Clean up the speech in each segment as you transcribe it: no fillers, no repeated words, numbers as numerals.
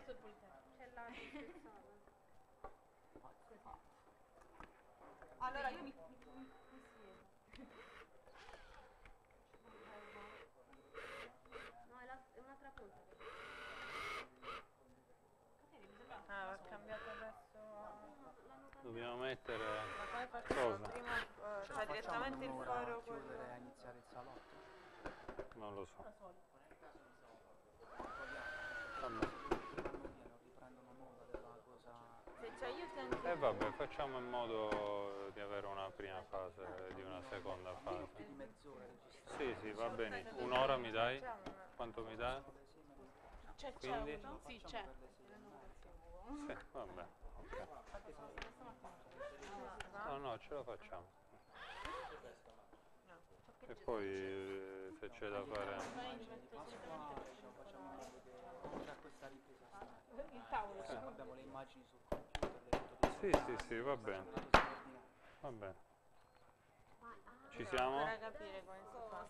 del Politecnico. C'è la Allora io mi siedo. No, è un'altra punta. Ah, va cambiato adesso. Dobbiamo mettere Ma come facciamo cosa? prima? Cioè direttamente il foro chiudere quello. a iniziare il salotto. Non lo so. Non riprendono nulla della cosa. Se c'è io ti anche. E vabbè, facciamo in modo di avere una prima fase di una seconda fase. Di mezz'ora Sì, sì, va bene. Un'ora mi dai? Quanto mi dai? C'è Quindi? uno? Sì, c'è. Sì, vabbè. Ok. No, no, ce la facciamo. E poi se c'è da fare... C'è questa ripresa. Il tavolo. Abbiamo le immagini sul computer, le foto Sì, sì, sì, va bene. Va bene. Ci siamo? Per capire come si fa.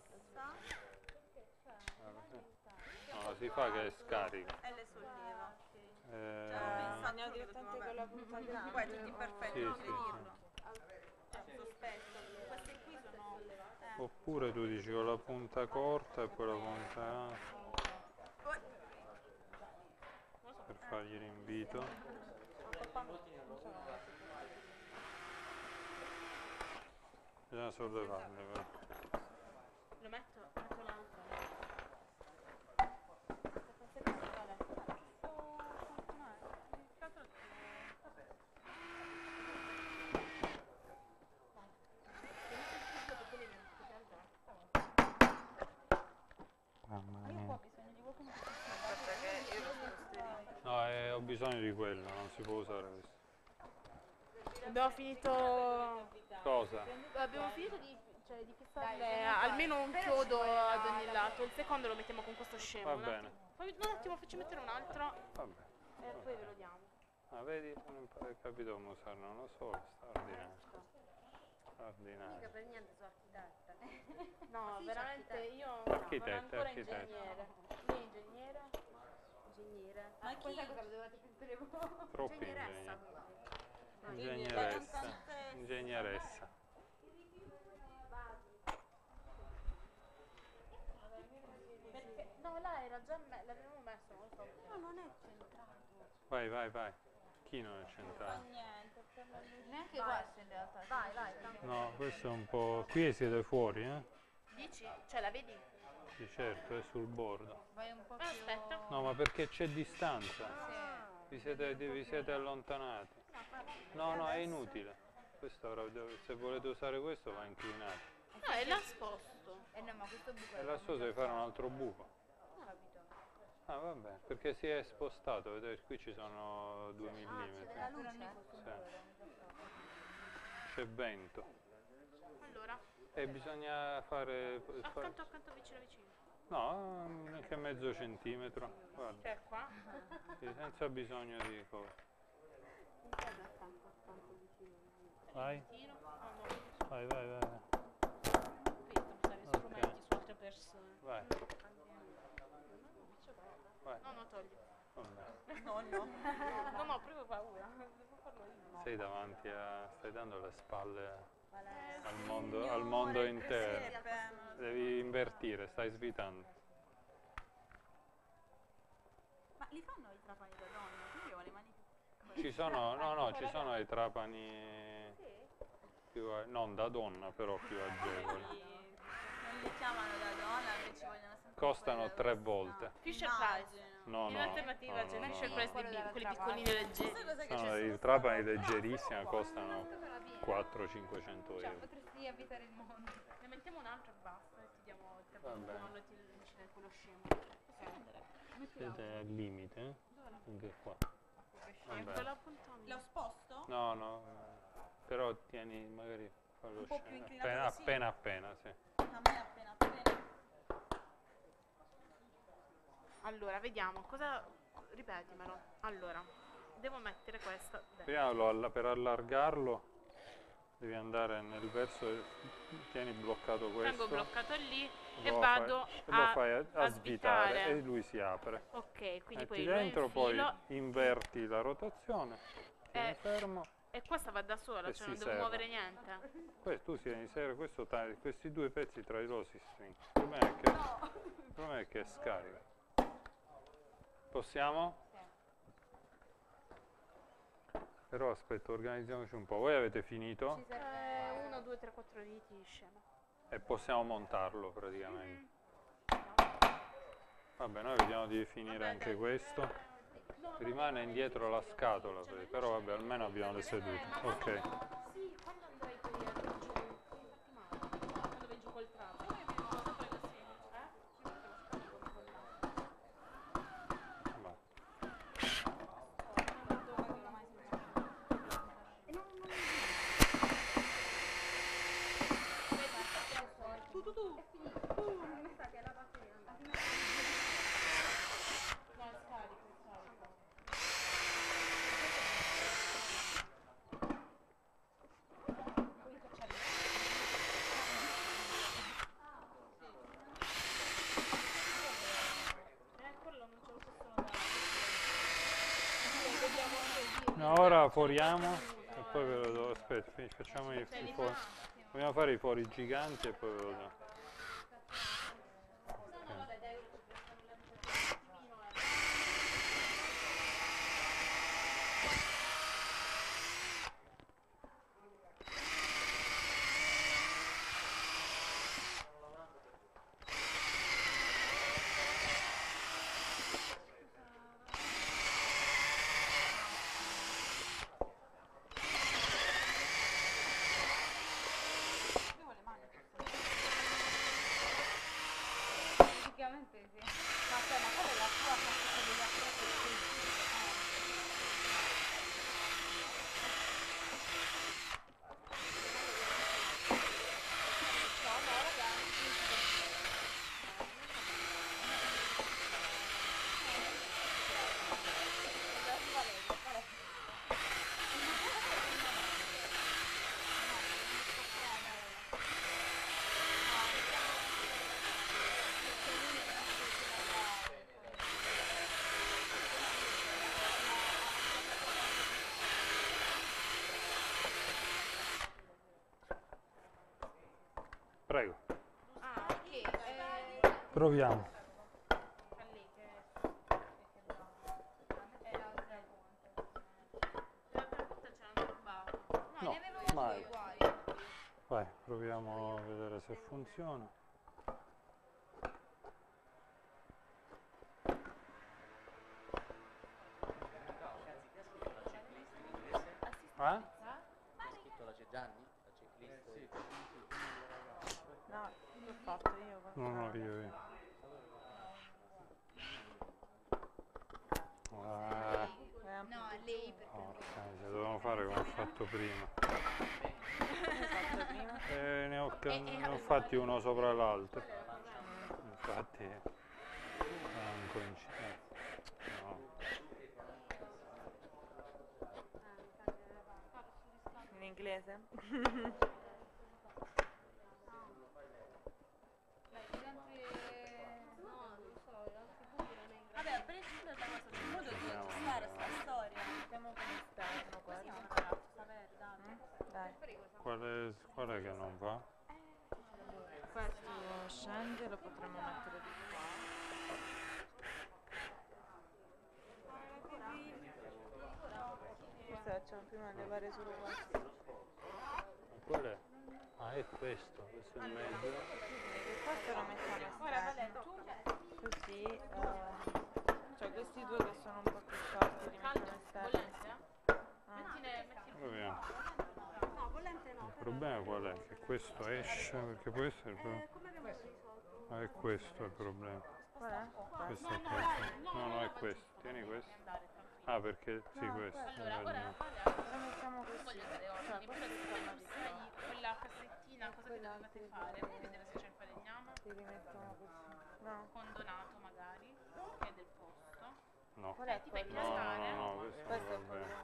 No, si fa che scarica. E le solleva. Andiamo direttamente con la punta grande. Poi è tutti perfetti, Sì, non sì, dirlo. Sospeso. Queste qui sono... Oppure tu dici con la punta corta e poi la punta per fargli l'invito. Bisogna sollevarle però. Lo metto l'altro. Mamma mia. Aspetta che io lo sposterò. No, ho bisogno di quello, non si può usare questo. Abbiamo finito. Cosa? Abbiamo finito di fissarle almeno un chiodo ad ogni lato. Il secondo lo mettiamo con questo scemo. Va un bene. attimo. Poi un attimo facci mettere un altro Vabbè. e poi ve lo diamo. Ah, vedi? Non hai capito come usarne uno solo, straordinario. Mica Straordinario. per niente sono architetta. No, Sì, veramente architetto. io Architetto, non ancora architetto. ingegnere. Lei ingegnere? Ingegnere. Ma questa cosa lo dovete pensare voi. Troppi Ingegneressa. ingegneri. Ingegneressa. Ingegneressa. Perché? No, là era già l'avevamo messo, non lo so. No, non è centrato. Vai, vai, vai. Chi non è centrale? Niente, per la luce. Neanche questo in realtà. Vai, vai, tranquillo. No, questo è un po'... Qui siete fuori, eh? Dici? Cioè la vedi? Sì, certo, è sul bordo. Vai un po' più... Aspetta. No, ma perché c'è distanza? Vi siete allontanati. No, no, è inutile. Questo se volete usare questo va inclinato. No, e l'ha sposto. no, ma questo buco E lassù devi fare un altro buco. non ho capito. Ah, vabbè, perché si è spostato, vedete, qui ci sono 2 millimetri. La luce? Sì. C'è vento. Allora, E bisogna fare... accanto, vicino, vicino. No, anche mezzo centimetro. Guarda, Cioè qua. sì, senza bisogno di cose. Vai, Vicino. No, no. vai, vai, vai. Qui stare strumenti su altre persone. Vai, vai. No, no, togli. Vabbè. No, no. No, no, proprio paura. Devo farlo io. Sei davanti a... stai dando le spalle al mondo intero. Devi invertire, stai svitando. Ma li fanno i trapani da donna? Io avevo le mani Ci sono, no, no, ci sono i trapani più, non da donna, però più agevoli. non li chiamano da donna perché ci vogliono sempre... Costano 3 volte. Fisher Price. No, In no, alternativa no, c'è no, Fisher no. Price quelli piccolini leggeri. Cosa che Sono c'è i trapani leggerissimi, costano 400-500 euro. potresti abitare il mondo. Ne mettiamo un altro e basta e ti diamo il Va capo bene. buono e ti incide quello scemo. Siete al limite, eh? Anche qua. Vabbè. Quella punta Lo sposto? No, no, però tieni, magari fallo Un po' più scendere. inclinato così? Appena, sì. A me appena appena. Allora, vediamo cosa. Ripetimelo. Allora, devo mettere questa dentro. Prima per allargarlo devi andare nel verso, tieni bloccato questo. Tengo bloccato lì E lo vado fai, lo fai a svitare svitare. e lui si apre. Ok, quindi Metti poi lo dentro, poi infilo inverti la rotazione, tieni fermo. e questa va da sola, E cioè si non devo serra. muovere niente. Poi tu tieni serra, questi due pezzi tra di loro si stringono. Il problema è che scarica. Possiamo? Però aspetta, organizziamoci un po'. Voi avete finito? Ci serve 1, 2, 3, 4 viti, scema. E possiamo montarlo praticamente. Vabbè, noi vediamo di finire anche questo. Rimane indietro la scatola, però vabbè, almeno abbiamo le sedute. Ok. Sì, quando andrai poi a giù, infatti male, quando vai giù col trappo. Sempre così, Va. Ora foriamo e poi ve lo do. Aspetta, facciamo i fori. Vogliamo fare i fori giganti e poi ve lo do. Praticamente sì. Ma qual è la tua faccia degli attrezzi? Prego. Ah, ok. Proviamo. L'altra volta c'erano rubato. No, mai. Vai, proviamo a vedere se funziona. Eh? Hai scritto la c'è Gianni? La checklist? No, l'ho fatto io. No, io. Ah, No, lei perché porca miseria, dovevamo fare come ho fatto prima. fatto prima? Ne ho fatti uno sopra l'altro. Infatti non coincide. No. In inglese? vabbè, a prescindere da questo, c'è modo di aggiustare sta storia. Mettiamo come esterno, guarda. Sapere, dai. Dai. Qual è che non va? Questo scende, lo potremmo mettere di qua. Forse facciamo prima levare solo questo. Qual è? Ah, è questo è il mezzo. Questo lo mettiamo esterno. Così, cioè questi due che sono un po' più corti li mettiamo esterni. Proviamo. No, volente no. Il problema qual è? Che questo esce, perché può essere il problema. Come abbiamo risolto? Ah, è questo il problema. Qual è? Questo è questo. No, no, è questo. Tieni questo. Ah, perché sì, questo. Allora, no. Lo mettiamo così. voglio dare ordini, però se poi non sai quella cassettina cosa che dovete fare, puoi vedere se c'è il falegname, Li rimettiamo così. No. condonato magari, che è del posto. No. Qual è Ti fai quello? piantare No, questo Questo è non va bene.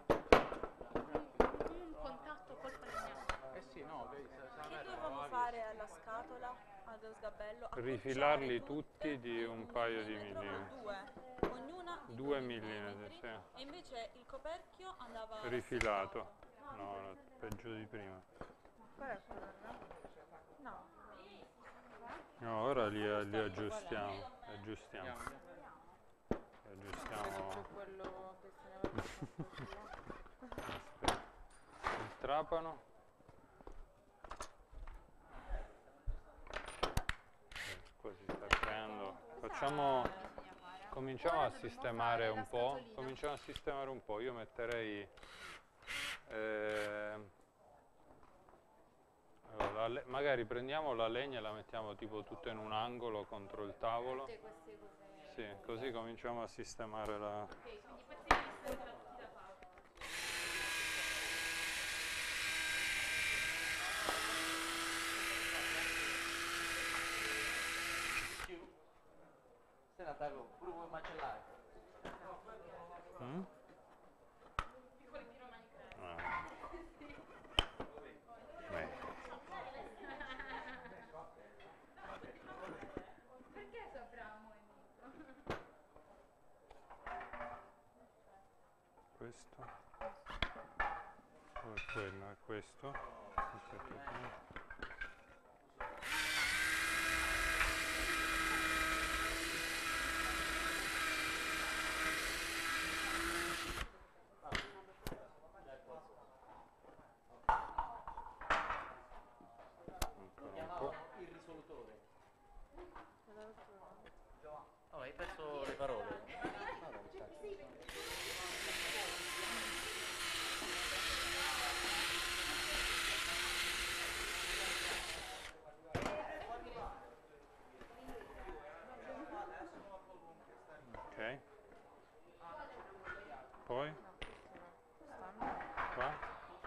un contatto col falegname. Eh sì, no, vedi, Che dovevamo fare alla scatola? allo sgabello, rifilarli accorciare tutti di un paio di millimetri. Due, ognuna di 2 millimetri, sì. e invece il coperchio andava Rifilato. No, peggio di prima. Qual è quello, no? No, ora li aggiustiamo. Aggiustiamo. Aggiustiamo. C'è quello che se ne va. Aspetta. Il trapano. Qua si sta creando. Cominciamo a sistemare un po'. Cominciamo a sistemare un po'. Io metterei allora, magari prendiamo la legna e la mettiamo tipo tutta in un angolo contro il tavolo. Tutte queste cose. Sì, così cominciamo a sistemare la... Ok, quindi i pezzi di vista tratti da Paolo. Se ne attacco, pure vuoi macellare. Mm? Piccoli piromani creati. Ah. Beh. Perché sopravamo Questo. Poi quello è questo. Aspetta. Il risolutore. Oh, hai perso le parole. No, non sta. Ok. Poi? Qua?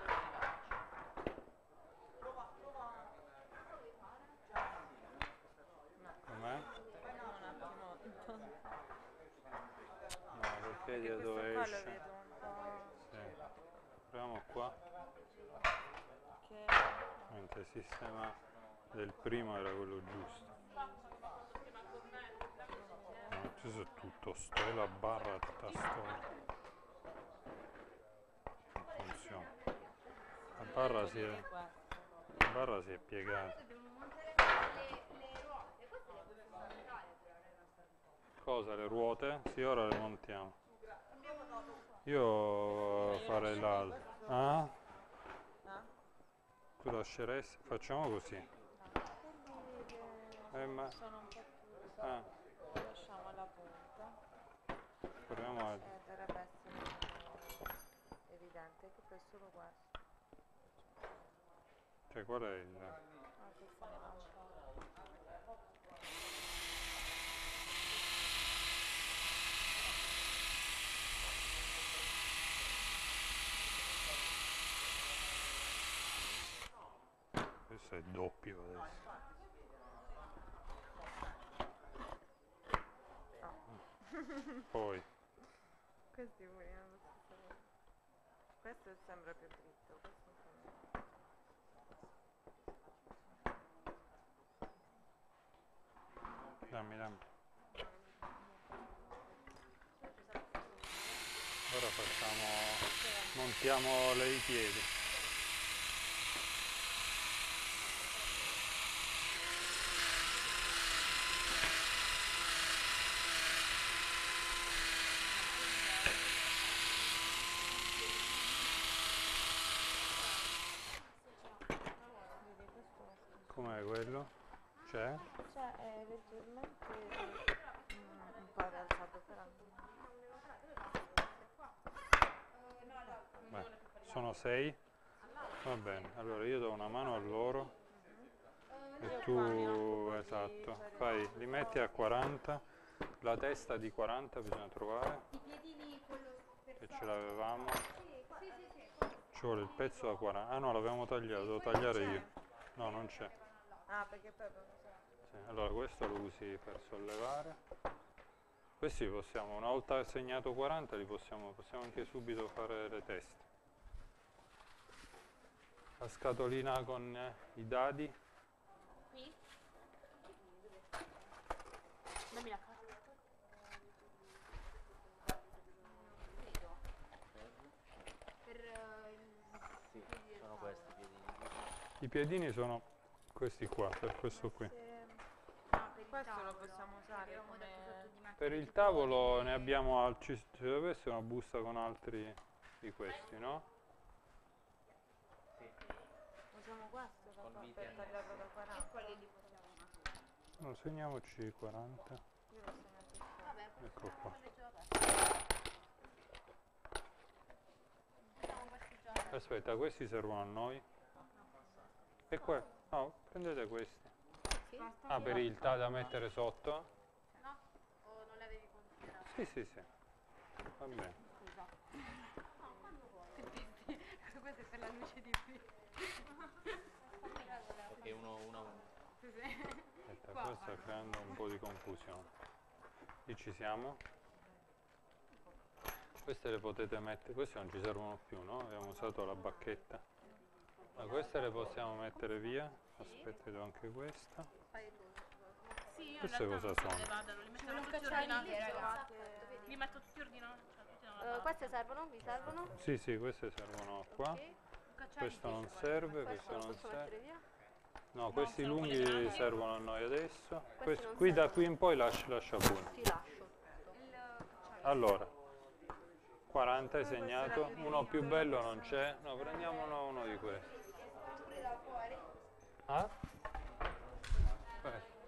Com'è? No, perché da dove Questo qua lo esce? vedo un po' Sì. Proviamo qua. che... Mentre il sistema del primo era quello giusto. No, ci sono tutto, sto e la barra tutta storta. Non funziona. La barra si è piegata. Dobbiamo montare le ruote. Queste le possiamo montare però le nostre. Cosa? Le ruote? Sì, ora le montiamo. Io farei l'altro. Ah? Tu lasceresti? Facciamo così. Ma... sono un po' più... Ah, lasciamo la punta. proviamo a... Dovrebbe essere evidente che poi è solo questo. Cioè, qual è il... Questa ne va un po'. Questo è doppio adesso. Poi, Questi vogliono lo stesso. Questo sembra più dritto, questo un po' meno. dammi. Ora montiamo i piedi. Com'è quello? C'è? Cioè è leggermente un po' rialzato però. Beh, sono 6? Va bene, allora io do una mano a loro e tu, esatto, li metti a 40, la testa di 40 bisogna trovare, I piedini quello per che ce l'avevamo, sì. ci vuole il pezzo da 40, ah no l'avevamo tagliato, devo tagliare io, no non c'è. Ah, perché poi Sì, allora questo lo usi per sollevare. Questi possiamo, una volta assegnato 40, possiamo anche subito fare le teste. La scatolina con i dadi. Qui? Dammi la carta. Per Sì, sono questi i piedini. I piedini sono questi qua, per questo qui. Questo lo possiamo usare abbiamo detto sotto come... di mettere Per il tipo tavolo le- ne abbiamo altri, ci deve essere una busta con altri di questi, no? Usiamo questo Con per viti tagliarlo da 40. quelli li possiamo mettere. No, segniamoci 40. Io l'ho segnato qua. Vabbè, Ecco qua. facciamo questi già. Aspetta, questi servono a noi. E qua? No, prendete questi. Ah, per il da mettere sotto? No? O non l'avevi considerato? Sì, sì, sì. Va bene. Scusa. No, quando vuoi. Questo è per la luce di qui. Ok, uno a uno. Aspetta, qua sta creando un po' di confusione. Qui ci siamo. Queste le potete mettere, queste non ci servono più, no? Abbiamo usato la bacchetta. Ma queste le possiamo mettere via. Aspetta, do anche questa. Sì, io in Queste realtà cosa non so sono? dove vadano, li mettiamo vogliono tutti cacciare ordinati. lì, ragazzi. Li metto tutti ordinati. Cioè, tutti da una parte. Queste servono? Vi servono? Sì, sì, queste servono qua. Ok. Questo non serve, Questo questo lo non posso serve. mettere via? No, questi sono quelli lunghi grandi. servono a noi adesso. non Qui da servono. qui in poi lascia pure. Ti lascio. Allora, 40 hai segnato, uno più bello non c'è. No, prendiamone uno di questi. Ah? Questo.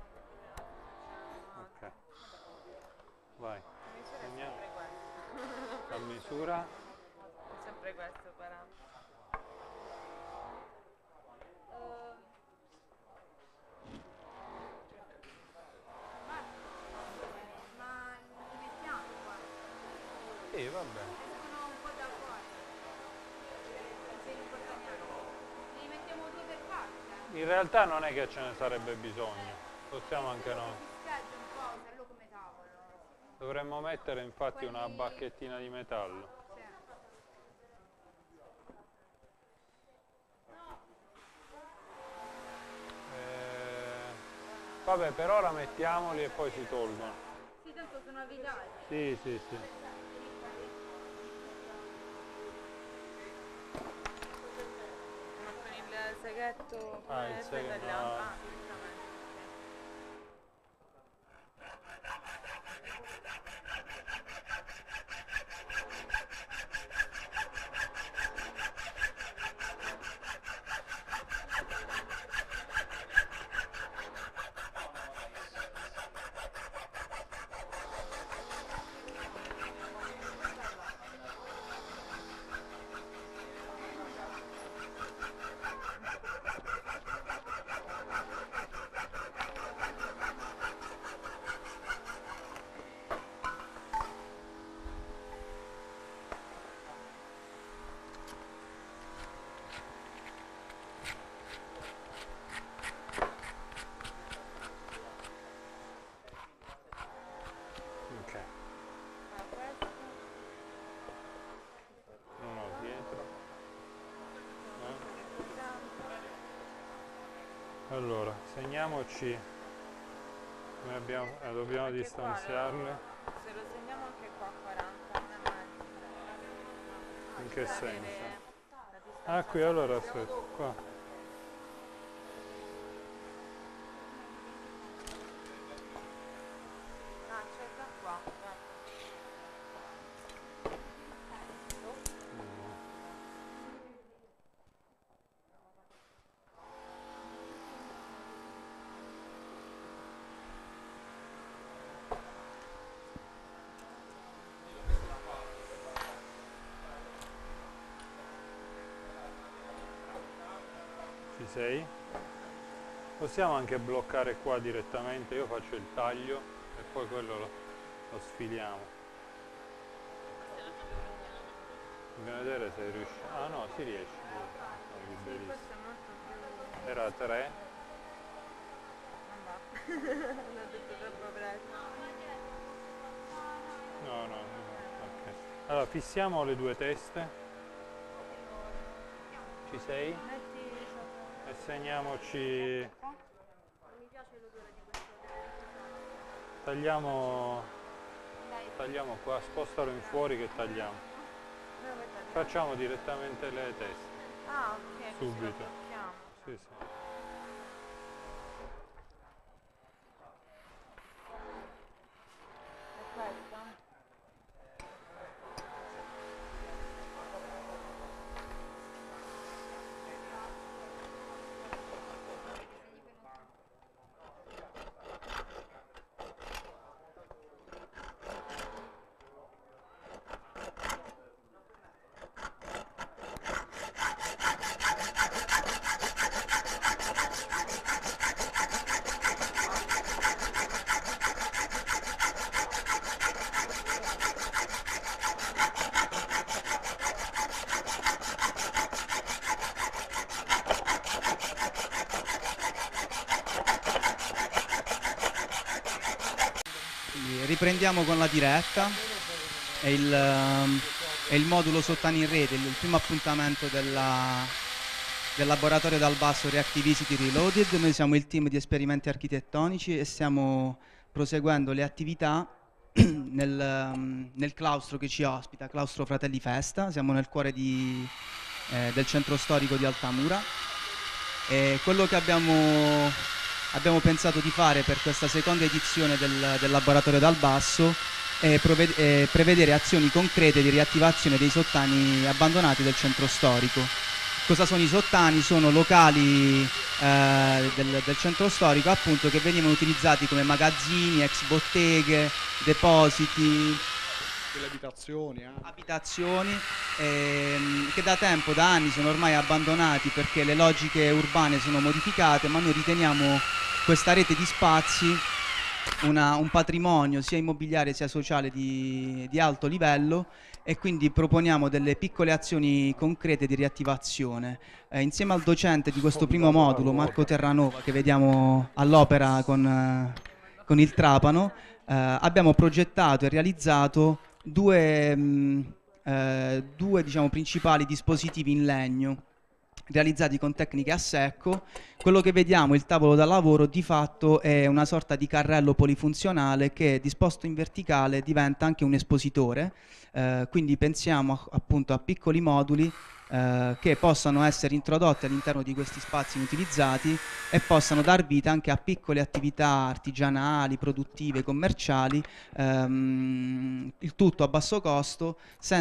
Ok. Vai. La misura è Segniamo. sempre questa. La misura. È sempre questo, 40. Ma li mettiamo qua? Sì, va bene. Escono un po' da fuori. Se li portiamo. Li mettiamo due per parte. In realtà non è che ce ne sarebbe bisogno. Possiamo anche no. Si scheggia un po', usarlo come tavolo. Dovremmo mettere infatti una Quelli- bacchettina di metallo. Sì. Vabbè, per ora mettiamoli e poi si tolgono. Sì, tanto sono avvitati. Sì, sì, sì. Ma con il seghetto Ah, il come seghetto, tagliamo? no. Ah, direttamente. Ok. Ah, questo. Uno dietro. Allora, segniamoci. Noi dobbiamo Anche distanziarle. qua se lo segniamo anche qua 40 e mezzo. In che Per avere senso? la distanza. Ah, qui allora aspetta, qua. Ah, c'è da qua, guarda. Ci sei? Possiamo anche bloccare qua direttamente, io faccio il taglio e poi quello lo sfiliamo. Dobbiamo vedere se riusciamo. Ah no, si riesce. No, Sì, liberissimo. questo è molto più... Era 3. Non va. L'ho detto troppo presto. No, no, ok. Allora fissiamo le due teste. Ci sei? Metti sopra. E segniamoci. Non mi piace l'odore di questo. tagliamo qua, spostalo in fuori che tagliamo. Dove tagliamo? Facciamo direttamente le teste. Ah, ok, così lo Subito. blocchiamo. Sì, sì. E questo? Quindi riprendiamo con la diretta, è il modulo sottani in rete, il primo appuntamento del laboratorio dal basso Reactivity Reloaded. Noi siamo il team di esperimenti architettonici e stiamo proseguendo le attività nel claustro che ci ospita, claustro Fratelli Festa. Siamo nel cuore del centro storico di Altamura e quello che abbiamo pensato di fare per questa seconda edizione del laboratorio dal basso è prevedere azioni concrete di riattivazione dei sottani abbandonati del centro storico. Cosa sono i sottani? Sono locali del centro storico appunto che venivano utilizzati come magazzini, ex botteghe, depositi, delle abitazioni, che da tempo, da anni sono ormai abbandonati perché le logiche urbane sono modificate, ma noi riteniamo questa rete di spazi un patrimonio sia immobiliare sia sociale di alto livello e quindi proponiamo delle piccole azioni concrete di riattivazione. Insieme al docente di questo primo modulo, Marco Terranova, che vediamo all'opera con il trapano, abbiamo progettato e realizzato due diciamo, principali dispositivi in legno realizzati con tecniche a secco. Quello che vediamo, il tavolo da lavoro, di fatto è una sorta di carrello polifunzionale che disposto in verticale diventa anche un espositore, quindi pensiamo appunto a piccoli moduli che possano essere introdotti all'interno di questi spazi inutilizzati e possano dar vita anche a piccole attività artigianali, produttive, commerciali, il tutto a basso costo,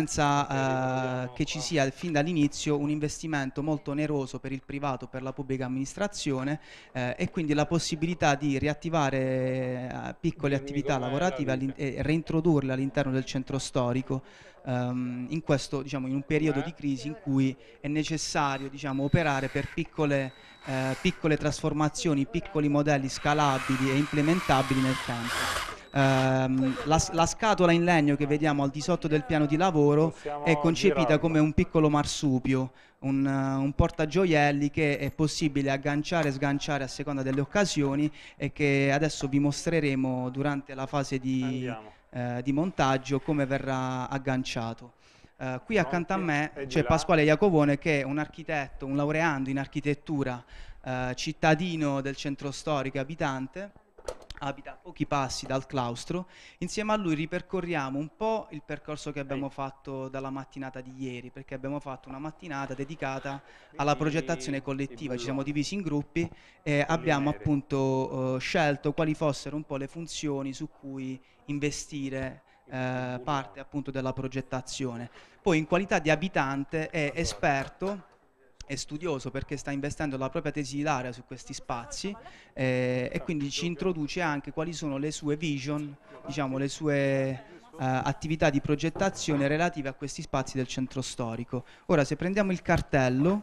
senza che ci sia fin dall'inizio un investimento molto oneroso per il privato, per la pubblica amministrazione, e quindi la possibilità di riattivare piccole attività lavorative e reintrodurle all'interno del centro storico. In questo, diciamo, in un periodo di crisi in cui è necessario, diciamo, operare per piccole trasformazioni, piccoli modelli scalabili e implementabili nel tempo. La scatola in legno che vediamo al di sotto del piano di lavoro è concepita come un piccolo marsupio, un portagioielli che è possibile agganciare e sganciare a seconda delle occasioni e che adesso vi mostreremo durante la fase di montaggio come verrà agganciato. Qui accanto a me c'è Pasquale Iacovone, che è un architetto, un laureando in architettura, cittadino del centro storico, abitante, abita a pochi passi dal claustro. Insieme a lui ripercorriamo un po' il percorso che abbiamo fatto dalla mattinata di ieri, perché abbiamo fatto una mattinata dedicata alla progettazione collettiva. Ci siamo divisi in gruppi e abbiamo appunto scelto quali fossero un po' le funzioni su cui investire parte appunto della progettazione. Poi in qualità di abitante è esperto e studioso perché sta investendo la propria tesi di laurea su questi spazi e quindi ci introduce anche quali sono le sue vision, diciamo le sue attività di progettazione relative a questi spazi del centro storico. Ora, se prendiamo il cartello,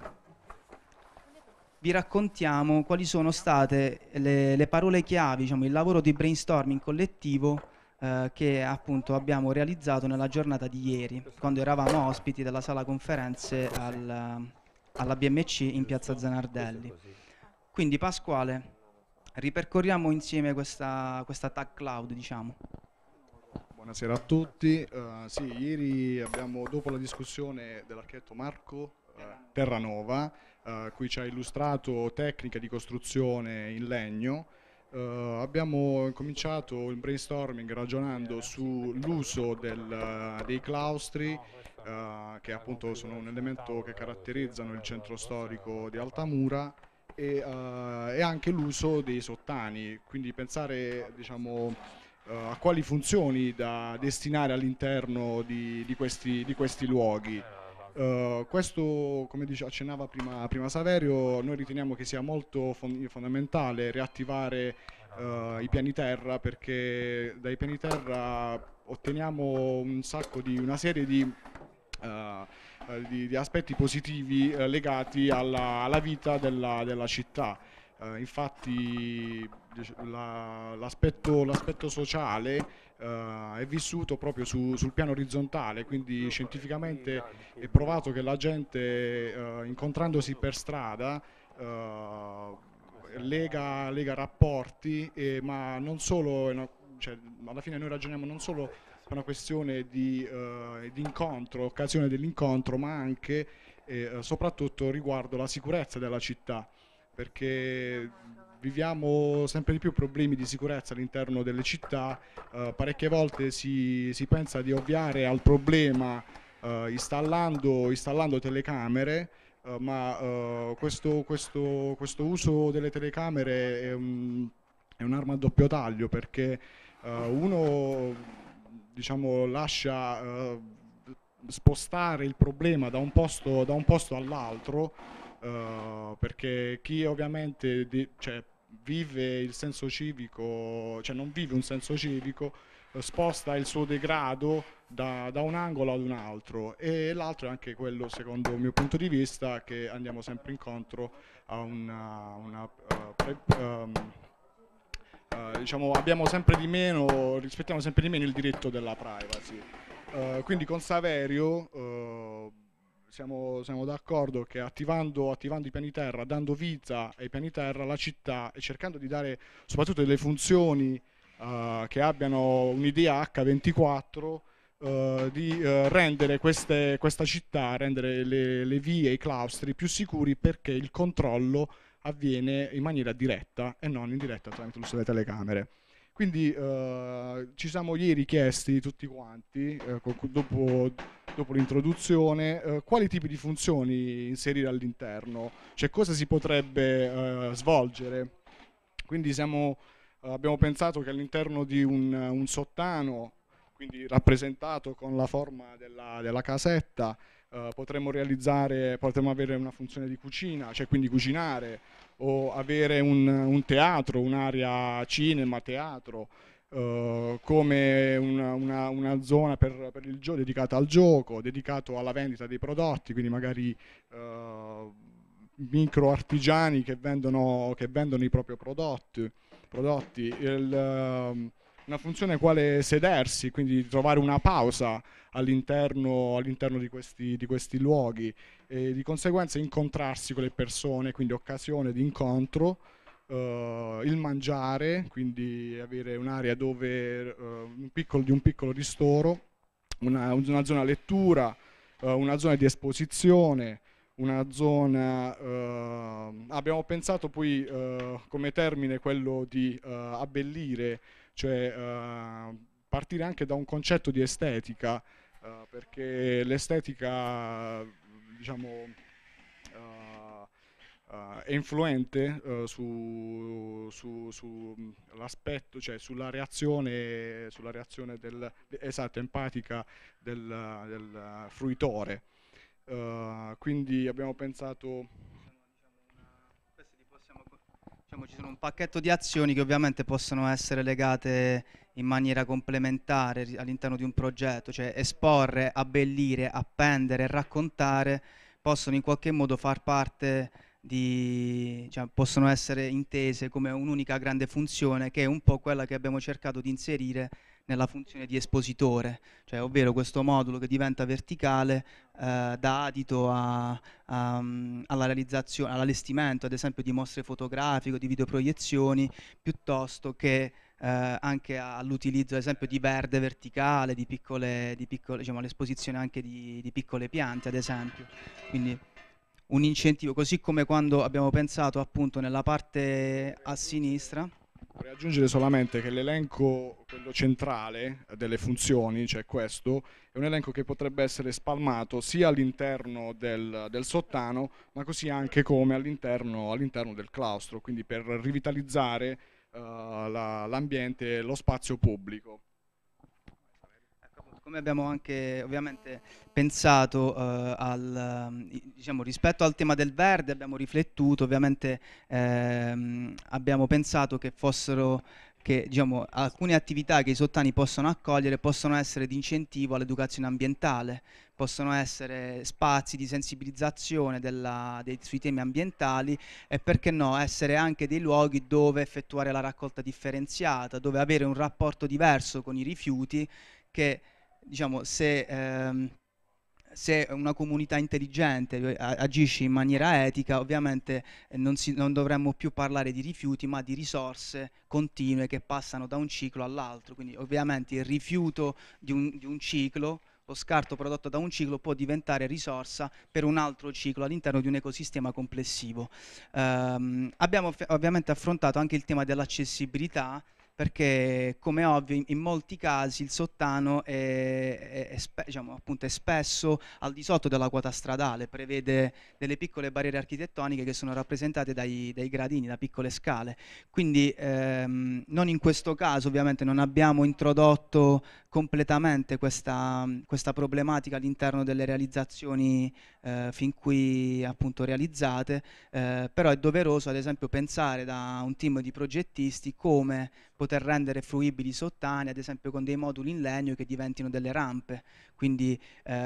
vi raccontiamo quali sono state le parole chiavi, diciamo, il lavoro di brainstorming collettivo che appunto abbiamo realizzato nella giornata di ieri, quando eravamo ospiti della sala conferenze alla BMC in piazza Zanardelli. Quindi Pasquale, ripercorriamo insieme questa tag cloud, diciamo. Buonasera a tutti. Sì, ieri abbiamo, dopo la discussione dell'architetto Marco Terranova, cui ci ha illustrato tecniche di costruzione in legno, Abbiamo cominciato il brainstorming ragionando sull'uso dei claustri, che appunto sono un elemento che caratterizzano il centro storico di Altamura, e anche l'uso dei sottani, quindi pensare, diciamo, a quali funzioni da destinare all'interno di questi luoghi. Questo, come accennava prima Saverio, noi riteniamo che sia molto fondamentale riattivare i piani terra, perché dai piani terra otteniamo una serie di aspetti positivi legati alla vita della città. Infatti l'aspetto sociale è vissuto proprio sul piano orizzontale, quindi scientificamente è provato che la gente, incontrandosi per strada, lega rapporti, ma non solo, cioè, alla fine noi ragioniamo non solo per una questione di incontro, occasione dell'incontro, ma anche e soprattutto riguardo la sicurezza della città, perché viviamo sempre di più problemi di sicurezza all'interno delle città. Parecchie volte si pensa di ovviare al problema installando telecamere, ma questo uso delle telecamere è un'arma a doppio taglio, perché uno, diciamo, lascia spostare il problema da un posto all'altro, perché chi ovviamente vive il senso civico, cioè non vive un senso civico, sposta il suo degrado da un angolo ad un altro, e l'altro è anche quello, secondo il mio punto di vista, che andiamo sempre incontro a diciamo, rispettiamo sempre di meno il diritto della privacy. Quindi con Saverio siamo d'accordo che attivando i piani terra, dando vita ai piani terra, la città, e cercando di dare soprattutto delle funzioni che abbiano un'idea H24, di rendere questa città, rendere le vie, i claustri più sicuri, perché il controllo avviene in maniera diretta e non indiretta tramite l'uso delle telecamere. Quindi ci siamo ieri chiesti tutti quanti, dopo l'introduzione, quali tipi di funzioni inserire all'interno, cioè cosa si potrebbe svolgere. Quindi abbiamo pensato che all'interno di un sottano, quindi rappresentato con la forma della casetta, potremmo avere una funzione di cucina, cioè quindi cucinare, o avere un teatro, un'area cinema, teatro, come una zona dedicata al gioco, dedicato alla vendita dei prodotti, quindi magari micro artigiani che vendono i propri prodotti, una funzione quale sedersi, quindi trovare una pausa all'interno di questi luoghi, e di conseguenza incontrarsi con le persone, quindi occasione di incontro, il mangiare, quindi avere un'area dove di un piccolo ristoro, una zona lettura, una zona di esposizione, una zona, abbiamo pensato poi come termine quello di abbellire, cioè partire anche da un concetto di estetica, perché l'estetica, diciamo, è influente sull'aspetto, cioè sulla reazione empatica del fruitore. Quindi abbiamo pensato, ci sono un pacchetto di azioni che ovviamente possono essere legate in maniera complementare all'interno di un progetto, cioè esporre, abbellire, appendere, raccontare, possono in qualche modo far parte possono essere intese come un'unica grande funzione, che è un po' quella che abbiamo cercato di inserire nella funzione di espositore, cioè ovvero questo modulo che diventa verticale, dà adito alla realizzazione, all'allestimento ad esempio di mostre fotografiche, di videoproiezioni, piuttosto che anche all'utilizzo ad esempio di verde verticale, di piccole diciamo, l'esposizione anche di piccole piante ad esempio. Quindi un incentivo, così come quando abbiamo pensato appunto nella parte a sinistra, Vorrei aggiungere solamente che l'elenco, quello centrale delle funzioni, cioè questo, è un elenco che potrebbe essere spalmato sia all'interno del sottano, ma così anche come all'interno del claustro, quindi per rivitalizzare l'ambiente e lo spazio pubblico. Come abbiamo anche ovviamente pensato diciamo, rispetto al tema del verde, abbiamo riflettuto, ovviamente abbiamo pensato che fossero diciamo, alcune attività che i sottani possono accogliere possono essere di incentivo all'educazione ambientale, possono essere spazi di sensibilizzazione sui temi ambientali e perché no essere anche dei luoghi dove effettuare la raccolta differenziata, dove avere un rapporto diverso con i rifiuti che diciamo, se una comunità intelligente agisce in maniera etica, ovviamente non dovremmo più parlare di rifiuti, ma di risorse continue che passano da un ciclo all'altro. Quindi ovviamente il rifiuto di un ciclo, lo scarto prodotto da un ciclo, può diventare risorsa per un altro ciclo all'interno di un ecosistema complessivo. Abbiamo ovviamente affrontato anche il tema dell'accessibilità, perché come ovvio in molti casi il sottano diciamo, appunto, è spesso al di sotto della quota stradale, prevede delle piccole barriere architettoniche che sono rappresentate dai gradini, da piccole scale. Quindi non in questo caso ovviamente non abbiamo introdotto completamente questa problematica all'interno delle realizzazioni fin qui appunto realizzate, però è doveroso ad esempio pensare da un team di progettisti come poter rendere fruibili i sottani, ad esempio con dei moduli in legno che diventino delle rampe, quindi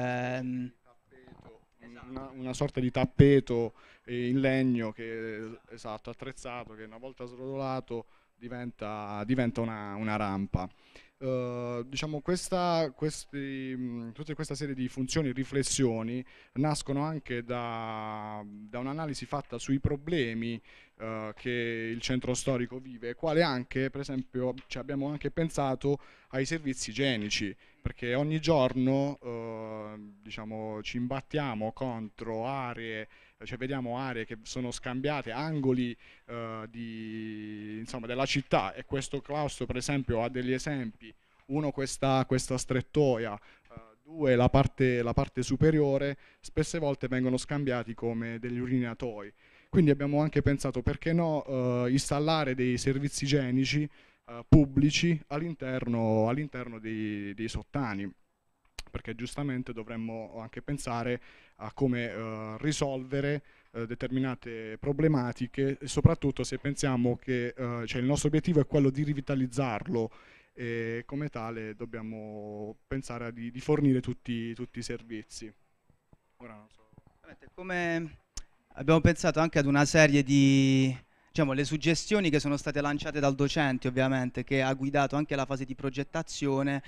una sorta di tappeto in legno che, esatto, attrezzato, che una volta srotolato diventa una rampa. Diciamo tutte questa serie di funzioni e riflessioni nascono anche da un'analisi fatta sui problemi che il centro storico vive, quale anche, per esempio, abbiamo anche pensato ai servizi igienici, perché ogni giorno diciamo, ci imbattiamo contro aree, cioè vediamo aree che sono scambiate, angoli insomma, della città, e questo claustro per esempio ha degli esempi: uno questa strettoia, due la parte superiore, spesse volte vengono scambiati come degli urinatoi. Quindi abbiamo anche pensato, perché no, installare dei servizi igienici pubblici all'interno dei sottani, perché giustamente dovremmo anche pensare a come risolvere determinate problematiche, e soprattutto se pensiamo che cioè il nostro obiettivo è quello di rivitalizzarlo, e come tale dobbiamo pensare di fornire tutti i servizi. Ora non so. Come abbiamo pensato anche ad una serie di, diciamo, le suggestioni che sono state lanciate dal docente, ovviamente, che ha guidato anche la fase di progettazione,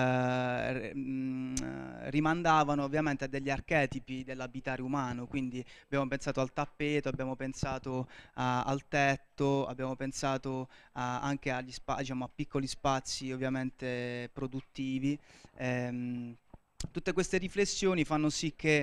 rimandavano ovviamente a degli archetipi dell'abitare umano, quindi abbiamo pensato al tappeto, abbiamo pensato al tetto, abbiamo pensato anche diciamo, a piccoli spazi ovviamente produttivi. Tutte queste riflessioni fanno sì che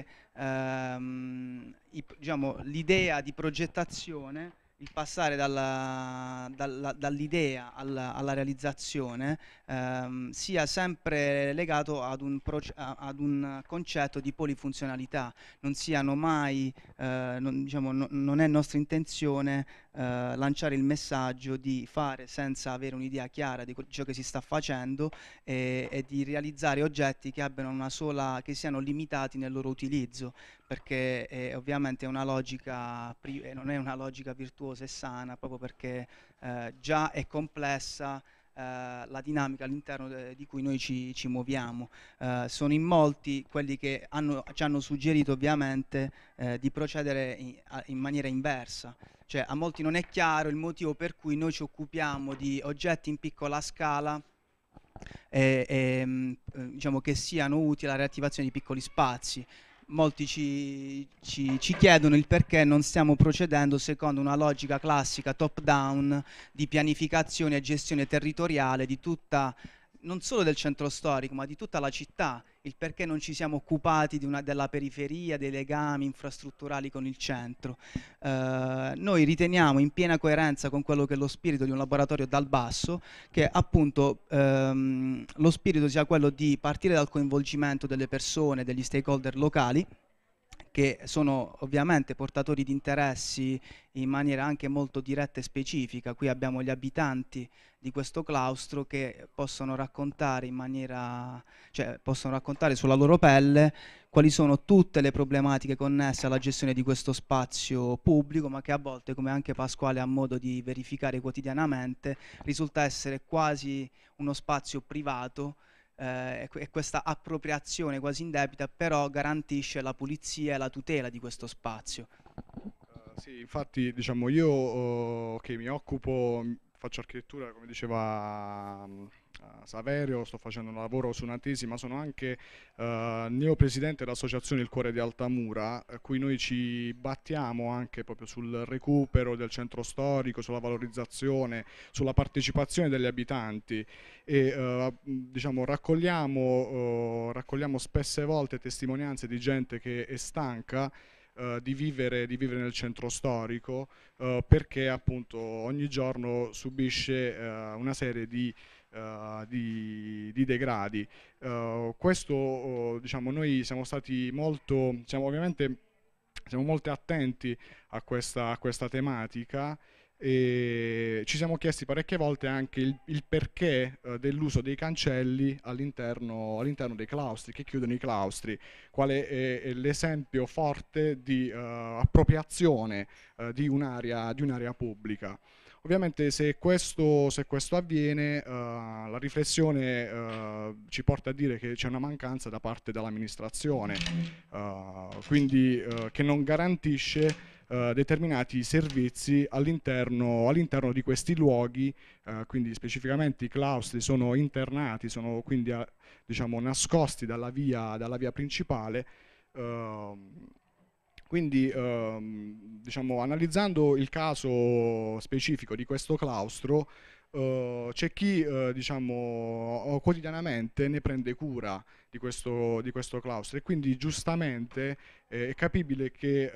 diciamo, l'idea di progettazione, il passare dall'idea alla realizzazione sia sempre legato ad un concetto di polifunzionalità. Non siano mai, diciamo, non è nostra intenzione lanciare il messaggio di fare senza avere un'idea chiara di ciò che si sta facendo e di realizzare oggetti che abbiano che siano limitati nel loro utilizzo, perché ovviamente è una logica non è una logica virtuosa e sana, proprio perché già è complessa la dinamica all'interno di cui noi ci muoviamo. Sono in molti quelli che ci hanno suggerito ovviamente di procedere in maniera inversa. Cioè, a molti non è chiaro il motivo per cui noi ci occupiamo di oggetti in piccola scala diciamo, che siano utili alla riattivazione di piccoli spazi. Molti ci chiedono il perché non stiamo procedendo secondo una logica classica top down di pianificazione e gestione territoriale di tutta non solo del centro storico, ma di tutta la città, il perché non ci siamo occupati della periferia, dei legami infrastrutturali con il centro. Noi riteniamo, in piena coerenza con quello che è lo spirito di un laboratorio dal basso, che appunto lo spirito sia quello di partire dal coinvolgimento delle persone, degli stakeholder locali, che sono ovviamente portatori di interessi in maniera anche molto diretta e specifica. Qui abbiamo gli abitanti di questo claustro che possono raccontare possono raccontare sulla loro pelle quali sono tutte le problematiche connesse alla gestione di questo spazio pubblico, ma che a volte, come anche Pasquale ha modo di verificare quotidianamente, risulta essere quasi uno spazio privato. E questa appropriazione quasi indebita però garantisce la pulizia e la tutela di questo spazio. Sì, infatti diciamo io che mi occupo, faccio architettura, come diceva Saverio, sto facendo un lavoro su una tesi, ma sono anche neopresidente dell'associazione Il Cuore di Altamura, a cui noi ci battiamo anche proprio sul recupero del centro storico, sulla valorizzazione, sulla partecipazione degli abitanti e diciamo raccogliamo spesse volte testimonianze di gente che è stanca di vivere nel centro storico perché appunto ogni giorno subisce una serie di degradi. Questo diciamo noi siamo molto attenti a questa tematica e ci siamo chiesti parecchie volte anche il perché dell'uso dei cancelli all'interno dei claustri, che chiudono i claustri, quale è l'esempio forte di appropriazione di un'area pubblica. Ovviamente se questo avviene, la riflessione ci porta a dire che c'è una mancanza da parte dell'amministrazione, quindi che non garantisce determinati servizi all'interno di questi luoghi, quindi specificamente i claustri sono internati, sono quindi diciamo nascosti dalla via principale. Quindi diciamo, analizzando il caso specifico di questo claustro, c'è chi diciamo, quotidianamente ne prende cura di questo claustro e quindi giustamente è capibile che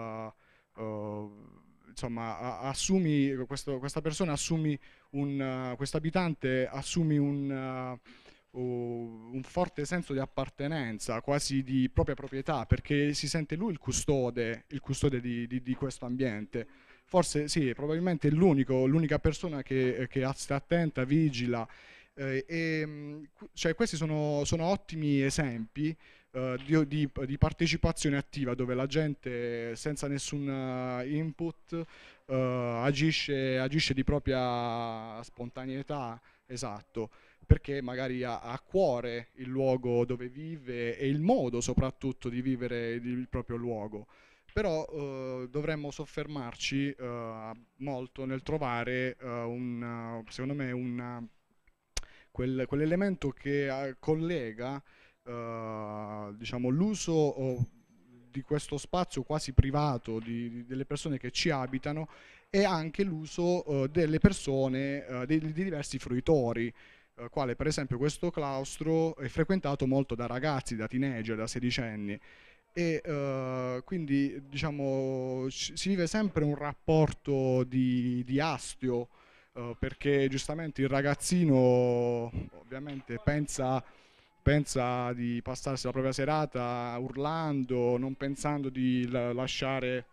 insomma, questa persona questo abitante assumi un forte senso di appartenenza, quasi di propria proprietà, perché si sente lui il custode di questo ambiente. Forse sì, probabilmente è l'unica persona che sta attenta, vigila. Cioè, questi sono ottimi esempi di partecipazione attiva, dove la gente senza nessun input agisce di propria spontaneità, esatto, perché magari ha a cuore il luogo dove vive e il modo soprattutto di vivere il proprio luogo. Però dovremmo soffermarci molto nel trovare secondo me quell'elemento che collega diciamo, l'uso di questo spazio quasi privato delle persone che ci abitano e anche l'uso delle persone, dei diversi fruitori, quale per esempio questo claustro è frequentato molto da ragazzi, da teenager, da sedicenni. E quindi diciamo si vive sempre un rapporto di astio, perché giustamente il ragazzino ovviamente pensa di passarsi la propria serata urlando, non pensando di lasciare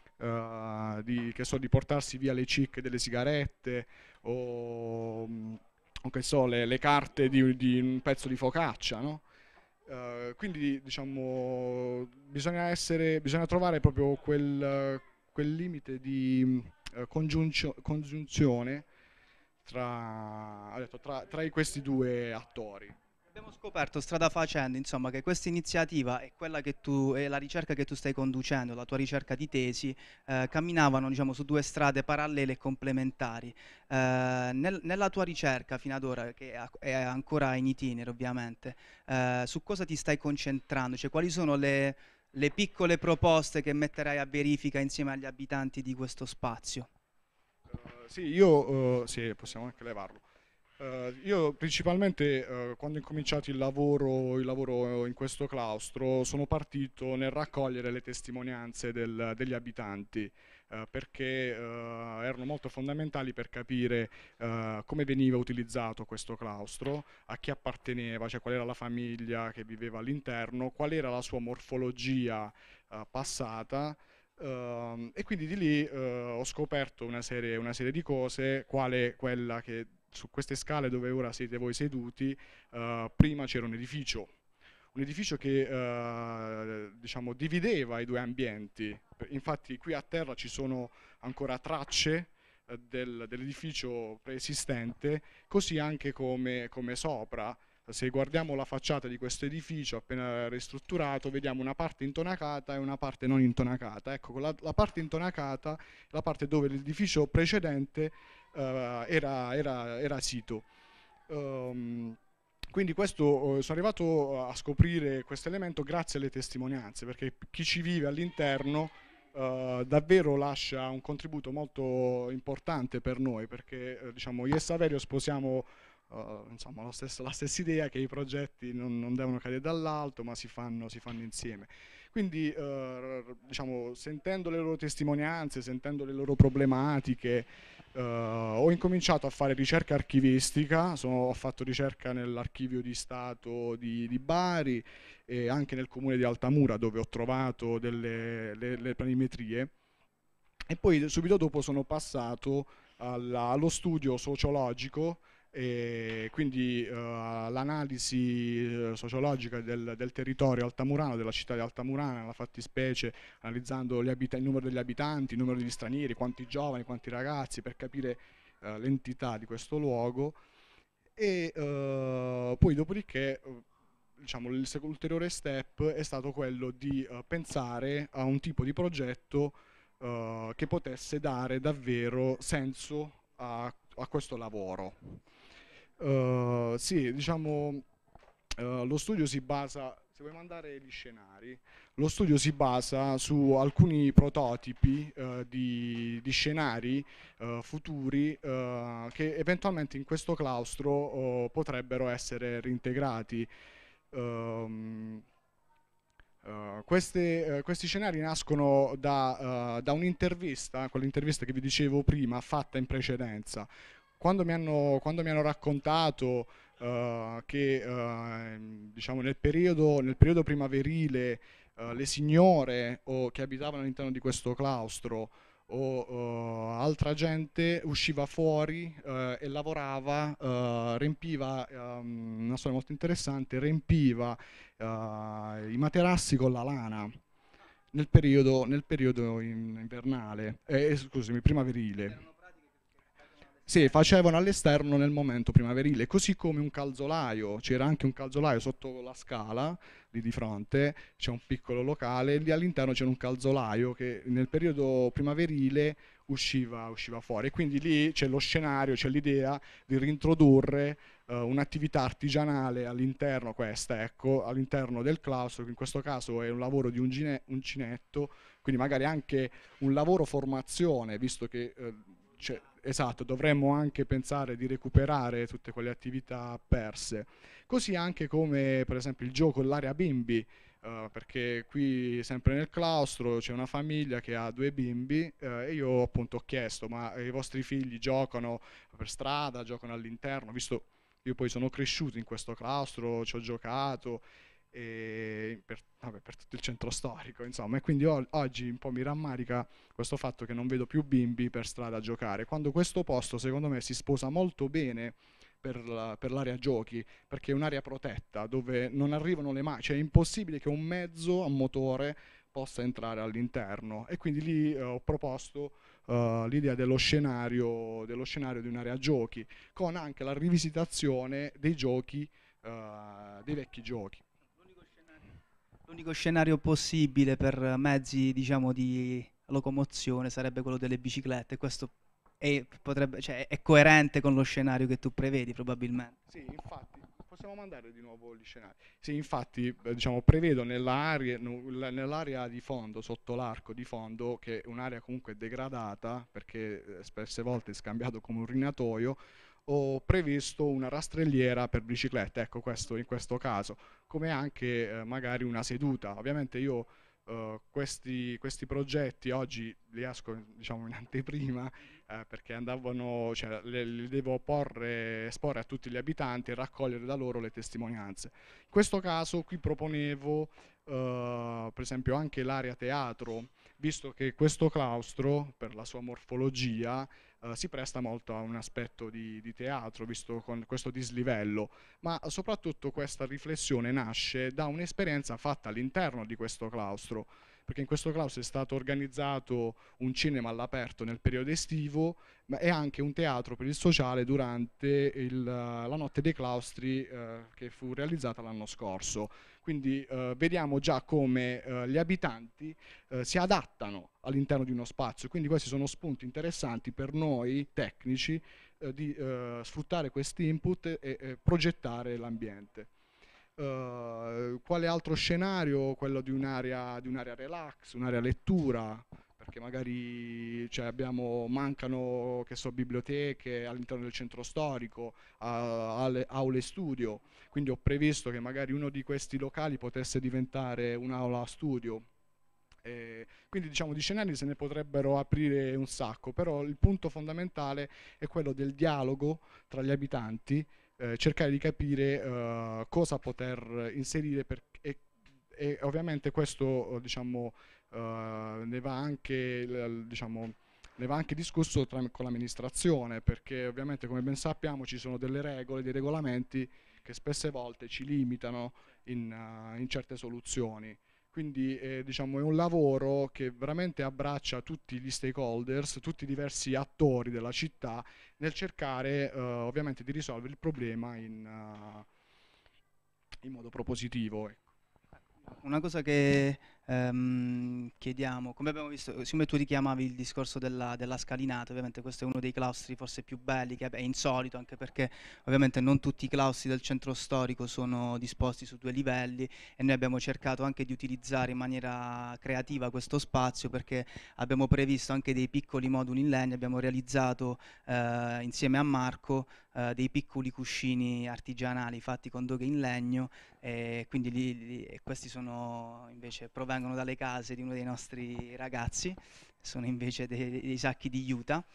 di portarsi via le cicche delle sigarette o che so, le carte di un pezzo di focaccia, no? Quindi diciamo bisogna trovare proprio quel limite di congiunzione tra questi due attori. Abbiamo scoperto strada facendo, insomma, che questa iniziativa e quella che e la ricerca che tu stai conducendo, la tua ricerca di tesi, camminavano, diciamo, su due strade parallele e complementari. Nella tua ricerca fino ad ora, che è ancora in itinere ovviamente, su cosa ti stai concentrando? Cioè, quali sono le piccole proposte che metterai a verifica insieme agli abitanti di questo spazio? Sì, sì, possiamo anche levarlo. Io principalmente quando ho incominciato il lavoro in questo claustro sono partito nel raccogliere le testimonianze degli abitanti, perché erano molto fondamentali per capire come veniva utilizzato questo claustro, a chi apparteneva, cioè qual era la famiglia che viveva all'interno, qual era la sua morfologia passata. E quindi di lì ho scoperto una serie di cose, quale quella che su queste scale dove ora siete voi seduti, prima c'era un edificio che diciamo divideva i due ambienti. Infatti qui a terra ci sono ancora tracce dell'edificio preesistente, così anche come sopra. Se guardiamo la facciata di questo edificio appena ristrutturato, vediamo una parte intonacata e una parte non intonacata. Ecco, la parte intonacata è la parte dove l'edificio precedente era sito. Quindi sono arrivato a scoprire questo elemento grazie alle testimonianze, perché chi ci vive all'interno davvero lascia un contributo molto importante per noi, perché diciamo, io e Saverio sposiamo insomma, la stessa idea, che i progetti non devono cadere dall'alto, ma si fanno insieme. Quindi diciamo, sentendo le loro testimonianze, sentendo le loro problematiche, ho incominciato a fare ricerca archivistica. Ho fatto ricerca nell'archivio di Stato di Bari e anche nel comune di Altamura, dove ho trovato le planimetrie, e poi subito dopo sono passato allo studio sociologico, e quindi l'analisi sociologica del territorio altamurano, della città di Altamurana, nella fattispecie analizzando il numero degli abitanti, il numero degli stranieri, quanti giovani, quanti ragazzi, per capire l'entità di questo luogo. E poi dopodiché diciamo, l'ulteriore step è stato quello di pensare a un tipo di progetto che potesse dare davvero senso a questo lavoro. Sì, diciamo, lo studio si basa, se vuoi mandare gli scenari, lo studio si basa su alcuni prototipi di scenari futuri che eventualmente in questo claustro potrebbero essere reintegrati. Questi scenari nascono da un'intervista, quell'intervista che vi dicevo prima, fatta in precedenza. Quando mi hanno raccontato che diciamo nel periodo primaverile le signore che abitavano all'interno di questo claustro o altra gente usciva fuori e lavorava, riempiva, una storia molto interessante, riempiva i materassi con la lana nel periodo invernale, scusami, primaverile. Sì, facevano all'esterno nel momento primaverile, così come un calzolaio. C'era anche un calzolaio sotto la scala, lì di fronte, c'è un piccolo locale, lì all'interno c'era un calzolaio che nel periodo primaverile usciva fuori. E quindi lì c'è lo scenario, c'è l'idea di reintrodurre un'attività artigianale all'interno, ecco, all'interno del claustro, che in questo caso è un lavoro di uncinetto, quindi magari anche un lavoro formazione, visto che esatto, dovremmo anche pensare di recuperare tutte quelle attività perse. Così anche come per esempio il gioco, l'area bimbi, perché qui sempre nel claustro c'è una famiglia che ha 2 bimbi e io appunto ho chiesto: ma i vostri figli giocano per strada, giocano all'interno? Visto io poi sono cresciuto in questo claustro, ci ho giocato per tutto il centro storico, insomma, e quindi oggi un po' mi rammarica questo fatto che non vedo più bimbi per strada a giocare, quando questo posto secondo me si sposa molto bene per l'area giochi, perché è un'area protetta dove non arrivano le macchine, cioè è impossibile che un mezzo a motore possa entrare all'interno, e quindi lì ho proposto l'idea dello scenario di un'area giochi, con anche la rivisitazione dei giochi, dei vecchi giochi. L'unico scenario possibile per mezzi, diciamo, di locomozione sarebbe quello delle biciclette. Questo è coerente con lo scenario che tu prevedi, probabilmente. Sì, infatti, possiamo mandare di nuovo gli scenari. Sì, infatti, diciamo, prevedo nell'area di fondo, sotto l'arco di fondo, che è un'area comunque degradata, perché spesse volte è scambiato come un rinatoio, ho previsto una rastrelliera per biciclette, ecco questo in questo caso, come anche magari una seduta. Ovviamente io questi progetti oggi li esco, diciamo, in anteprima, perché cioè, li devo esporre a tutti gli abitanti e raccogliere da loro le testimonianze. In questo caso qui proponevo per esempio anche l'area teatro, visto che questo claustro per la sua morfologia si presta molto a un aspetto di teatro, visto con questo dislivello, ma soprattutto questa riflessione nasce da un'esperienza fatta all'interno di questo claustro, perché in questo claustro è stato organizzato un cinema all'aperto nel periodo estivo, ma è anche un teatro per il sociale durante la notte dei claustri che fu realizzata l'anno scorso. Quindi vediamo già come gli abitanti si adattano all'interno di uno spazio, quindi questi sono spunti interessanti per noi tecnici di sfruttare questi input e progettare l'ambiente. Quale altro scenario? Quello di un'area relax, un'area lettura, perché magari mancano che so, biblioteche all'interno del centro storico, aule studio, quindi ho previsto che magari uno di questi locali potesse diventare un'aula studio. Quindi diciamo di scenari se ne potrebbero aprire un sacco, però il punto fondamentale è quello del dialogo tra gli abitanti, cercare di capire cosa poter inserire e ovviamente questo diciamo, ne va anche discusso con l'amministrazione, perché ovviamente come ben sappiamo ci sono delle regole, dei regolamenti che spesse volte ci limitano in certe soluzioni. Quindi diciamo, è un lavoro che veramente abbraccia tutti gli stakeholders, tutti i diversi attori della città nel cercare ovviamente di risolvere il problema in modo propositivo. Ecco. Una cosa che chiediamo, come abbiamo visto, siccome tu richiamavi il discorso della scalinata, ovviamente questo è uno dei claustri forse più belli, che è insolito, anche perché ovviamente non tutti i claustri del centro storico sono disposti su 2 livelli, e noi abbiamo cercato anche di utilizzare in maniera creativa questo spazio, perché abbiamo previsto anche dei piccoli moduli in legno, abbiamo realizzato insieme a Marco dei piccoli cuscini artigianali fatti con doghe in legno, e quindi questi sono invece provengono dalle case di uno dei nostri ragazzi, sono invece dei sacchi di juta,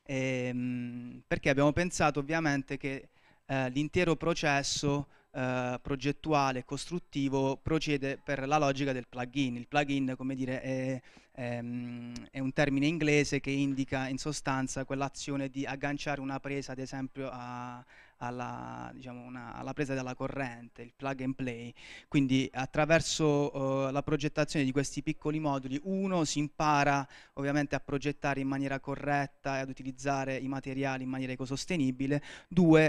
perché abbiamo pensato ovviamente che l'intero processo progettuale e costruttivo procede per la logica del plugin. Il plugin, come dire, è un termine inglese che indica in sostanza quell'azione di agganciare una presa, ad esempio, alla presa della corrente, il plug and play. Quindi attraverso la progettazione di questi piccoli moduli, uno si impara ovviamente a progettare in maniera corretta e ad utilizzare i materiali in maniera ecosostenibile, due,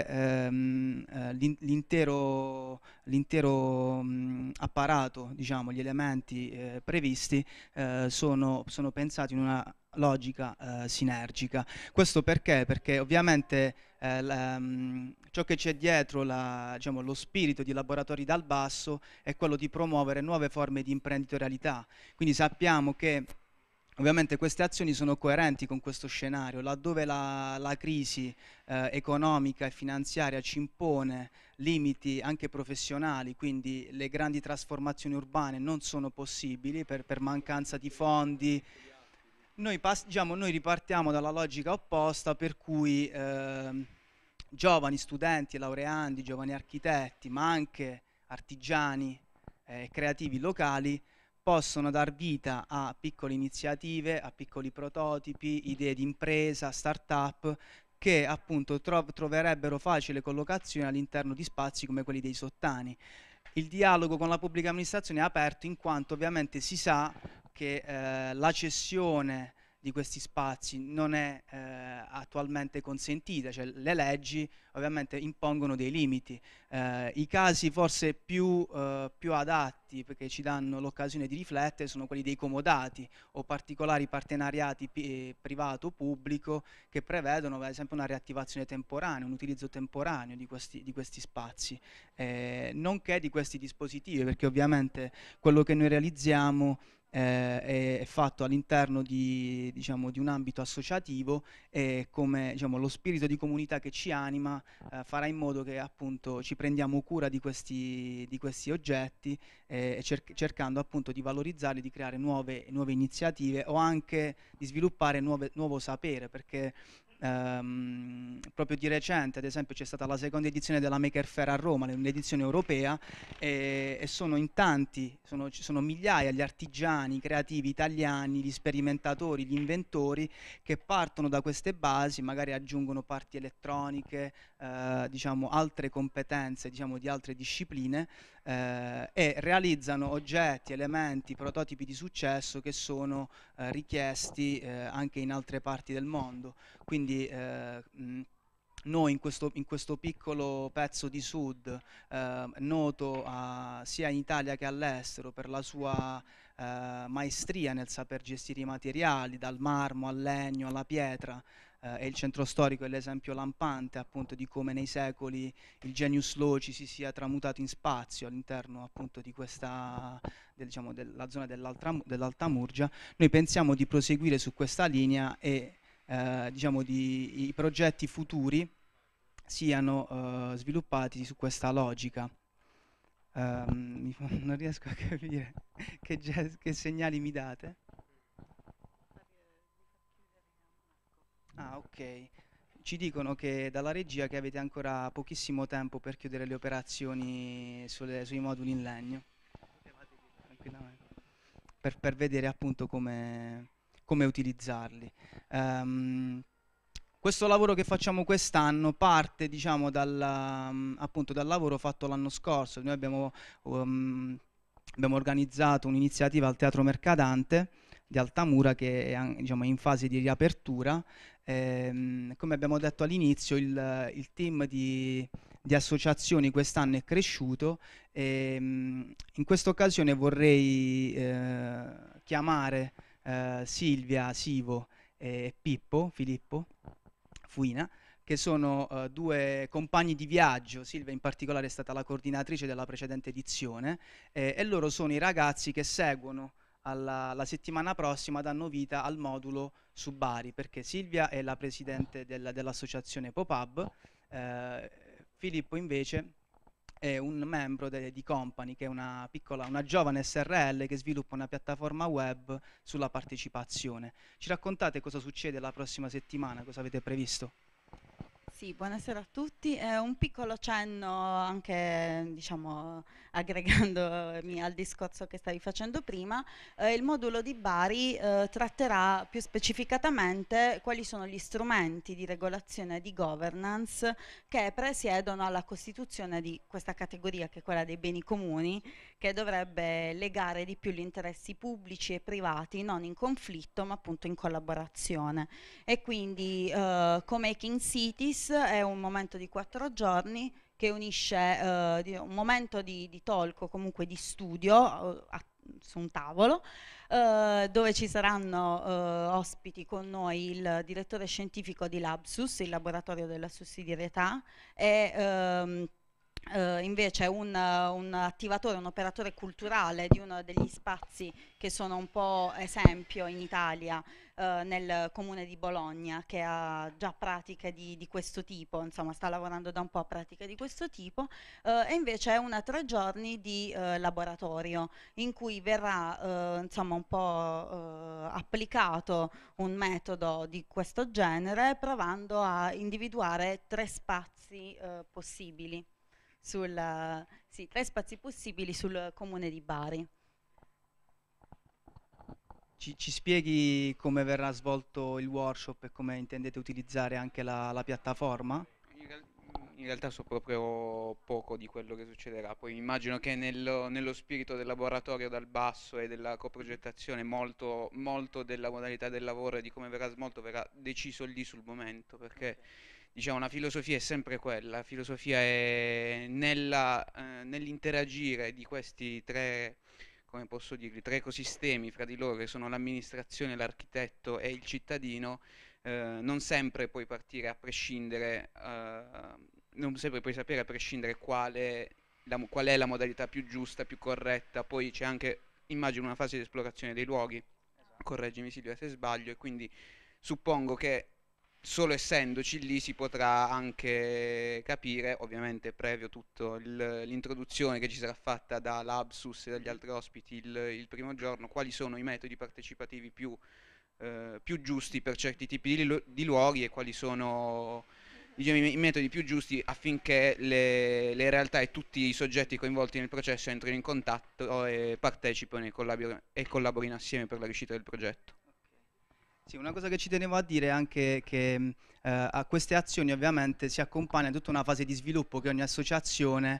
l'intero apparato, diciamo, gli elementi previsti sono pensati in una logica sinergica. Questo perché? Perché ovviamente ciò che c'è dietro lo spirito di Laboratori dal Basso è quello di promuovere nuove forme di imprenditorialità. Quindi sappiamo che ovviamente queste azioni sono coerenti con questo scenario, laddove la crisi economica e finanziaria ci impone limiti anche professionali, quindi le grandi trasformazioni urbane non sono possibili per mancanza di fondi. Noi ripartiamo dalla logica opposta, per cui giovani studenti e laureandi, giovani architetti, ma anche artigiani e creativi locali possono dar vita a piccole iniziative, a piccoli prototipi, idee di impresa, start-up, che appunto troverebbero facile collocazione all'interno di spazi come quelli dei sottani. Il dialogo con la pubblica amministrazione è aperto, in quanto ovviamente si sa che la cessione di questi spazi non è attualmente consentita, cioè le leggi ovviamente impongono dei limiti. I casi forse più adatti, perché ci danno l'occasione di riflettere, sono quelli dei comodati o particolari partenariati privato-pubblico che prevedono ad esempio una riattivazione temporanea, un utilizzo temporaneo di questi spazi, nonché di questi dispositivi, perché ovviamente quello che noi realizziamo è fatto all'interno di, diciamo, di un ambito associativo, e come, diciamo, lo spirito di comunità che ci anima farà in modo che appunto ci prendiamo cura di questi oggetti, cercando appunto di valorizzarli, di creare nuove iniziative, o anche di sviluppare nuovo sapere, perché proprio di recente, ad esempio, c'è stata la seconda edizione della Maker Faire a Roma, un'edizione europea, e sono in tanti, sono migliaia gli artigiani, i creativi italiani, gli sperimentatori, gli inventori che partono da queste basi, magari aggiungono parti elettroniche, diciamo altre competenze, diciamo, di altre discipline, e realizzano oggetti, elementi, prototipi di successo che sono richiesti anche in altre parti del mondo. Quindi noi in questo piccolo pezzo di sud, noto sia in Italia che all'estero per la sua maestria nel saper gestire i materiali, dal marmo al legno alla pietra, e il centro storico è l'esempio lampante appunto di come nei secoli il genius loci si sia tramutato in spazio all'interno appunto di questa, diciamo, della zona dell'Alta Murgia. Noi pensiamo di proseguire su questa linea e diciamo i progetti futuri siano sviluppati su questa logica. Non riesco a capire che segnali mi date. Ah, ok. Ci dicono che dalla regia che avete ancora pochissimo tempo per chiudere le operazioni sui moduli in legno. Tranquillamente. Per vedere appunto come utilizzarli. Questo lavoro che facciamo quest'anno parte, diciamo, appunto dal lavoro fatto l'anno scorso. Noi abbiamo organizzato un'iniziativa al Teatro Mercadante di Altamura che è, diciamo, in fase di riapertura. Come abbiamo detto all'inizio, il team di associazioni quest'anno è cresciuto, e in questa occasione vorrei chiamare Silvia Sivo e Filippo Fuina, che sono due compagni di viaggio. Silvia in particolare è stata la coordinatrice della precedente edizione, e loro sono i ragazzi che seguono la settimana prossima, danno vita al modulo su Bari, perché Silvia è la presidente dell'associazione Pop-Up, Filippo invece è un membro di Company, che è una giovane SRL che sviluppa una piattaforma web sulla partecipazione. Ci raccontate cosa succede la prossima settimana, cosa avete previsto? Sì, buonasera a tutti. Un piccolo cenno anche, diciamo, aggregandomi al discorso che stavi facendo prima. Il modulo di Bari tratterà più specificatamente quali sono gli strumenti di regolazione e di governance che presiedono alla costituzione di questa categoria, che è quella dei beni comuni, che dovrebbe legare di più gli interessi pubblici e privati, non in conflitto ma appunto in collaborazione. E quindi Co-Making Cities è un momento di 4 giorni che unisce un momento di talk o comunque di studio su un tavolo, dove ci saranno ospiti con noi il direttore scientifico di Labsus, il laboratorio della sussidiarietà, e invece un attivatore, un operatore culturale di uno degli spazi che sono un po' esempio in Italia, nel comune di Bologna, che ha già pratiche di questo tipo, insomma sta lavorando da un po' a pratiche di questo tipo, e invece è 3 giorni di laboratorio in cui verrà insomma un po' applicato un metodo di questo genere, provando a individuare 3 spazi possibili. 3 spazi possibili sul comune di Bari. Ci spieghi come verrà svolto il workshop e come intendete utilizzare anche la piattaforma? In realtà so proprio poco di quello che succederà, poi immagino che nello spirito del laboratorio dal basso e della coprogettazione molto della modalità del lavoro e di come verrà svolto verrà deciso lì sul momento, perché diciamo la filosofia è sempre quella, la filosofia è nell'interagire di questi 3, come posso dirli, 3 ecosistemi fra di loro, che sono l'amministrazione, l'architetto e il cittadino. Non sempre puoi partire a prescindere, non sempre puoi sapere a prescindere qual è la modalità più giusta, più corretta. Poi c'è anche immagino una fase di esplorazione dei luoghi, correggimi Silvia se sbaglio, e quindi suppongo che solo essendoci lì si potrà anche capire, ovviamente previo tutta l'introduzione che ci sarà fatta da Labsus e dagli altri ospiti il primo giorno, quali sono i metodi partecipativi più giusti per certi tipi di luoghi e quali sono, diciamo, i metodi più giusti affinché le realtà e tutti i soggetti coinvolti nel processo entrino in contatto e partecipino e collaborino assieme per la riuscita del progetto. Sì, una cosa che ci tenevo a dire è anche che a queste azioni ovviamente si accompagna tutta una fase di sviluppo che ogni associazione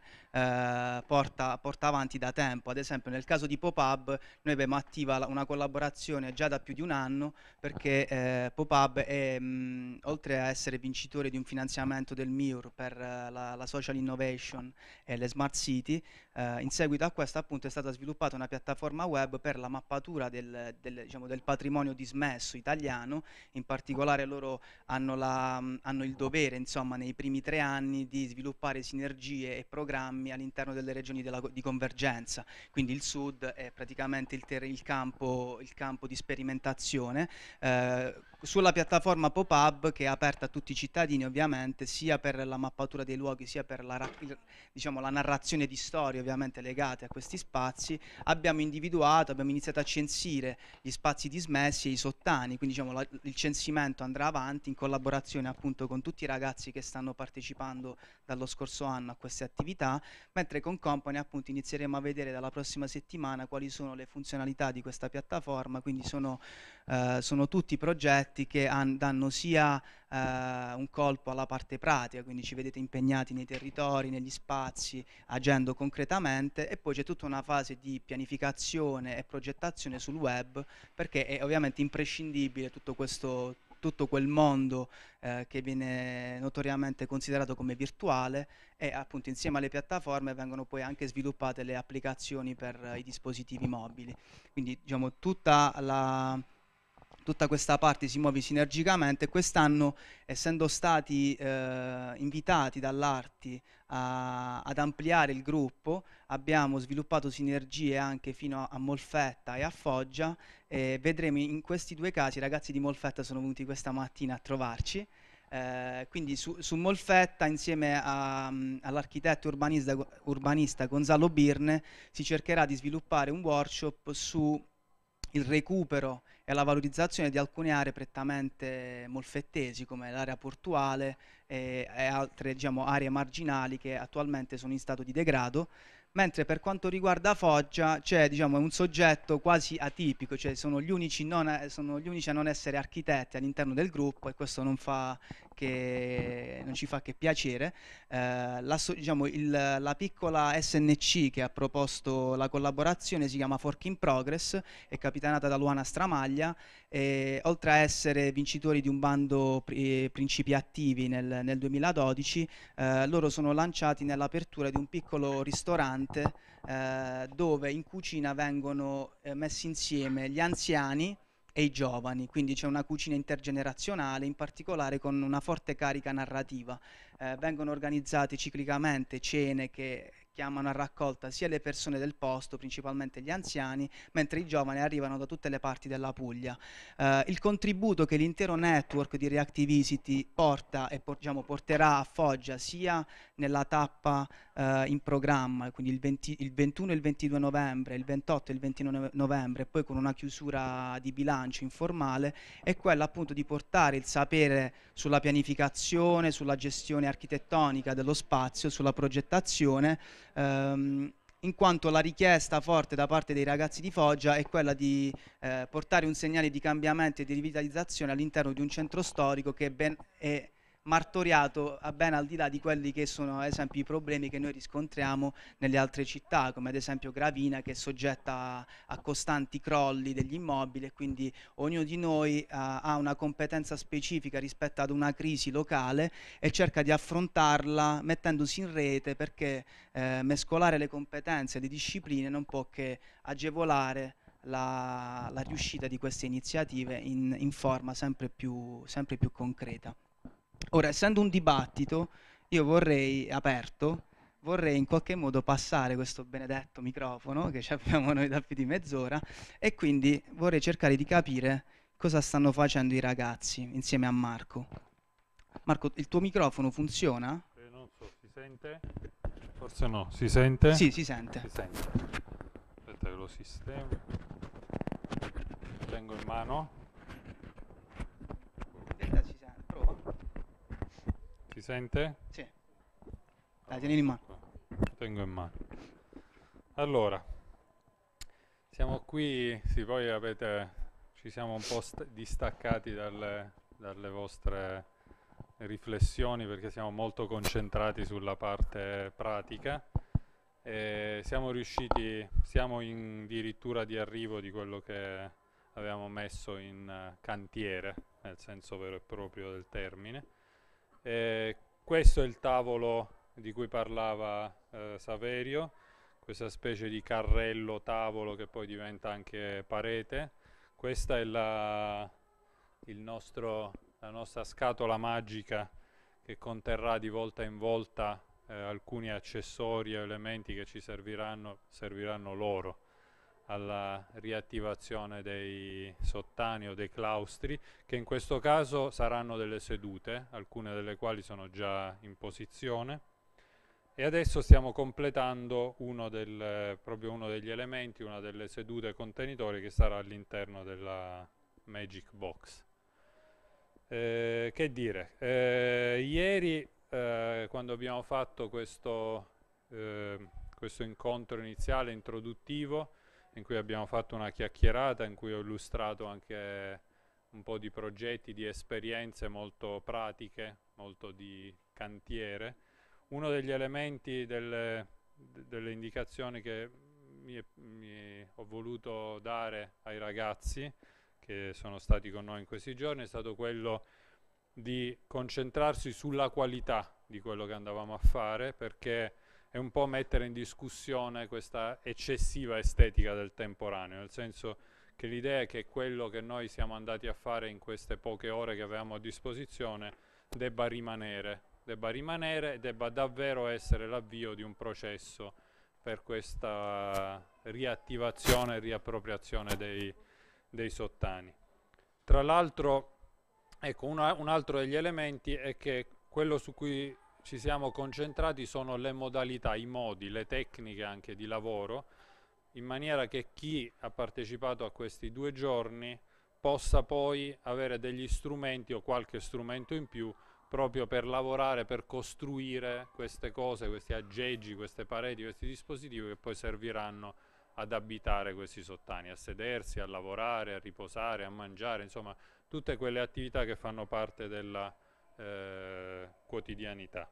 porta avanti da tempo. Ad esempio nel caso di Pop-Hub noi abbiamo attiva una collaborazione già da più di un anno, perché Pop-Hub è, oltre a essere vincitore di un finanziamento del MIUR per la social innovation e le smart city, in seguito a questo appunto è stata sviluppata una piattaforma web per la mappatura diciamo, del patrimonio dismesso italiano. In particolare loro hanno il dovere, insomma, nei primi 3 anni di sviluppare sinergie e programmi all'interno delle regioni di convergenza. Quindi il Sud è praticamente il campo di sperimentazione. Sulla piattaforma Pop-Hub, che è aperta a tutti i cittadini ovviamente, sia per la mappatura dei luoghi sia per diciamo, la narrazione di storie ovviamente legate a questi spazi, abbiamo iniziato a censire gli spazi dismessi e i sottani, quindi diciamo, il censimento andrà avanti in collaborazione appunto con tutti i ragazzi che stanno partecipando dallo scorso anno a queste attività, mentre con Company appunto inizieremo a vedere dalla prossima settimana quali sono le funzionalità di questa piattaforma. Quindi sono tutti progetti che danno sia un colpo alla parte pratica, quindi ci vedete impegnati nei territori, negli spazi, agendo concretamente, e poi c'è tutta una fase di pianificazione e progettazione sul web, perché è ovviamente imprescindibile tutto quel mondo che viene notoriamente considerato come virtuale, e appunto insieme alle piattaforme vengono poi anche sviluppate le applicazioni per i dispositivi mobili. Quindi diciamo tutta questa parte si muove sinergicamente. Quest'anno, essendo stati invitati dall'Arti ad ampliare il gruppo, abbiamo sviluppato sinergie anche fino a Molfetta e a Foggia, e vedremo in questi 2 casi. I ragazzi di Molfetta sono venuti questa mattina a trovarci. Quindi su Molfetta, insieme all'architetto urbanista Gonzalo Birne, si cercherà di sviluppare un workshop su il recupero e la valorizzazione di alcune aree prettamente molfettesi, come l'area portuale e altre, diciamo, aree marginali che attualmente sono in stato di degrado. Mentre per quanto riguarda Foggia c'è, diciamo, un soggetto quasi atipico, cioè sono gli unici a non essere architetti all'interno del gruppo, e questo non ci fa che piacere. Diciamo, la piccola SNC che ha proposto la collaborazione si chiama Fork in Progress, è capitanata da Luana Stramaglia, e oltre a essere vincitori di un bando Principi Attivi nel 2012, loro sono lanciati nell'apertura di un piccolo ristorante dove in cucina vengono messi insieme gli anziani e i giovani, quindi c'è una cucina intergenerazionale, in particolare con una forte carica narrativa. Vengono organizzate ciclicamente cene che chiamano a raccolta sia le persone del posto, principalmente gli anziani, mentre i giovani arrivano da tutte le parti della Puglia. Il contributo che l'intero network di Reactivity porta e porterà a Foggia, sia nella tappa in programma, quindi il 21 e il 22 novembre, il 28 e il 29 novembre, e poi con una chiusura di bilancio informale, è quella appunto di portare il sapere sulla pianificazione, sulla gestione architettonica dello spazio, sulla progettazione, in quanto la richiesta forte da parte dei ragazzi di Foggia è quella di portare un segnale di cambiamento e di rivitalizzazione all'interno di un centro storico che è martoriato ben al di là di quelli che sono ad esempio i problemi che noi riscontriamo nelle altre città, come ad esempio Gravina, che è soggetta a costanti crolli degli immobili, e quindi ognuno di noi ha una competenza specifica rispetto ad una crisi locale e cerca di affrontarla mettendosi in rete, perché mescolare le competenze e le discipline non può che agevolare la riuscita di queste iniziative in forma sempre più concreta. Ora, essendo un dibattito, io vorrei vorrei in qualche modo passare questo benedetto microfono che ci abbiamo noi da più di mezz'ora, e quindi vorrei cercare di capire cosa stanno facendo i ragazzi insieme a Marco. Marco, il tuo microfono funziona? Non so, si sente? Forse no, si sente? Sì, si sente. Si sente. Aspetta che lo sistemo. Lo tengo in mano. Si sente, prova. Si sente? Sì. Dai, tieni in mano. Lo tengo in mano. Allora, siamo qui, sì, poi ci siamo un po' distaccati dalle vostre riflessioni perché siamo molto concentrati sulla parte pratica. Siamo addirittura di arrivo di quello che avevamo messo in cantiere, nel senso vero e proprio del termine. Questo è il tavolo di cui parlava Saverio, questa specie di carrello tavolo che poi diventa anche parete. Questa è la nostra scatola magica che conterrà di volta in volta alcuni accessori e elementi che ci serviranno loro alla riattivazione dei sottani o dei claustri, che in questo caso saranno delle sedute, alcune delle quali sono già in posizione. E adesso stiamo completando proprio uno degli elementi, una delle sedute contenitori che sarà all'interno della Magic Box. Che dire, ieri quando abbiamo fatto questo incontro iniziale introduttivo, in cui abbiamo fatto una chiacchierata, in cui ho illustrato anche un po' di progetti, di esperienze molto pratiche, molto di cantiere, uno degli elementi delle indicazioni che ho voluto dare ai ragazzi che sono stati con noi in questi giorni è stato quello di concentrarsi sulla qualità di quello che andavamo a fare, perché è un po' mettere in discussione questa eccessiva estetica del temporaneo, nel senso che l'idea è che quello che noi siamo andati a fare in queste poche ore che avevamo a disposizione debba rimanere e debba davvero essere l'avvio di un processo per questa riattivazione e riappropriazione dei sottani. Tra l'altro, ecco, un altro degli elementi è che quello su cui ci siamo concentrati sono le modalità, i modi, le tecniche anche di lavoro, in maniera che chi ha partecipato a questi 2 giorni possa poi avere degli strumenti o qualche strumento in più proprio per lavorare, per costruire queste cose, questi aggeggi, queste pareti, questi dispositivi che poi serviranno ad abitare questi sottani, a sedersi, a lavorare, a riposare, a mangiare, insomma tutte quelle attività che fanno parte della quotidianità.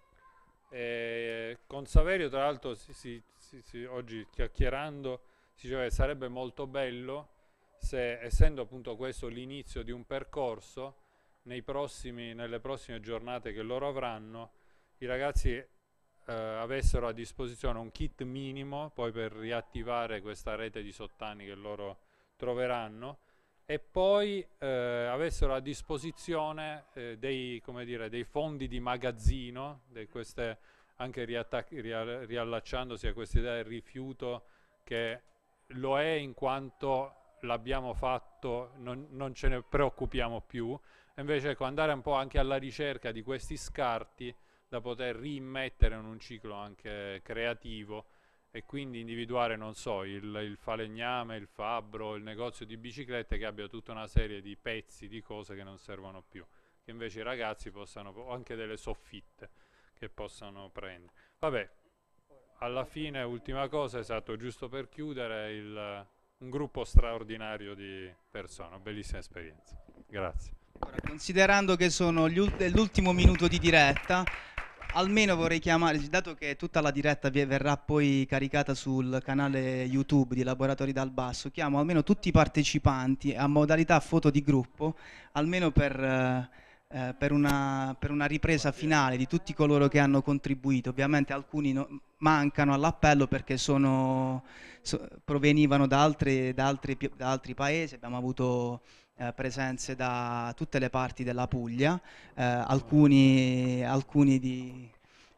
Con Saverio tra l'altro oggi chiacchierando si diceva che sarebbe molto bello se, essendo appunto questo l'inizio di un percorso, nelle prossime giornate che loro avranno, i ragazzi avessero a disposizione un kit minimo poi per riattivare questa rete di sottani che loro troveranno, e poi avessero a disposizione dei fondi di magazzino, anche riallacciandosi a questa idea del rifiuto, che lo è in quanto l'abbiamo fatto, non ce ne preoccupiamo più. Invece andare un po' anche alla ricerca di questi scarti da poter riimmettere in un ciclo anche creativo, e quindi individuare, non so, il falegname, il fabbro, il negozio di biciclette che abbia tutta una serie di pezzi, di cose che non servono più, che invece i ragazzi possano, o anche delle soffitte che possano prendere. Vabbè, alla fine, ultima cosa, esatto, giusto per chiudere, un gruppo straordinario di persone, bellissima esperienza. Grazie. Ora, considerando che sono l'ultimo minuto di diretta, almeno vorrei chiamare, dato che tutta la diretta verrà poi caricata sul canale YouTube di Laboratori dal Basso, chiamo almeno tutti i partecipanti a modalità foto di gruppo, almeno per una ripresa finale di tutti coloro che hanno contribuito. Ovviamente alcuni mancano all'appello perché provenivano da altri paesi. Abbiamo avuto presenze da tutte le parti della Puglia, alcuni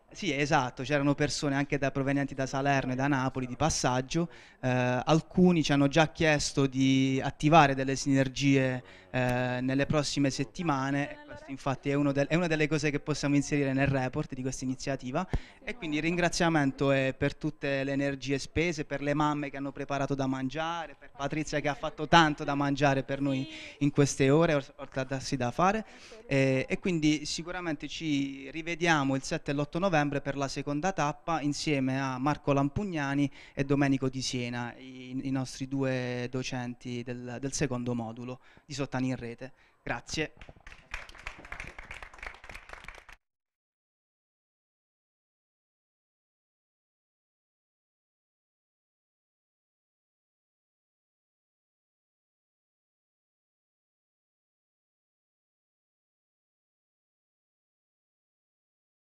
Sì, esatto, c'erano persone anche provenienti da Salerno e da Napoli di passaggio, alcuni ci hanno già chiesto di attivare delle sinergie nelle prossime settimane, e questo infatti è una delle cose che possiamo inserire nel report di questa iniziativa, e quindi il ringraziamento è per tutte le energie spese, per le mamme che hanno preparato da mangiare, per Patrizia che ha fatto tanto da mangiare per noi in queste ore, oltre a darsi da fare, e quindi sicuramente ci rivediamo il 7 e l'8 novembre per la seconda tappa insieme a Marco Lampugnani e Domenico Di Siena, i nostri due docenti del secondo modulo di Sottani in Rete. Grazie.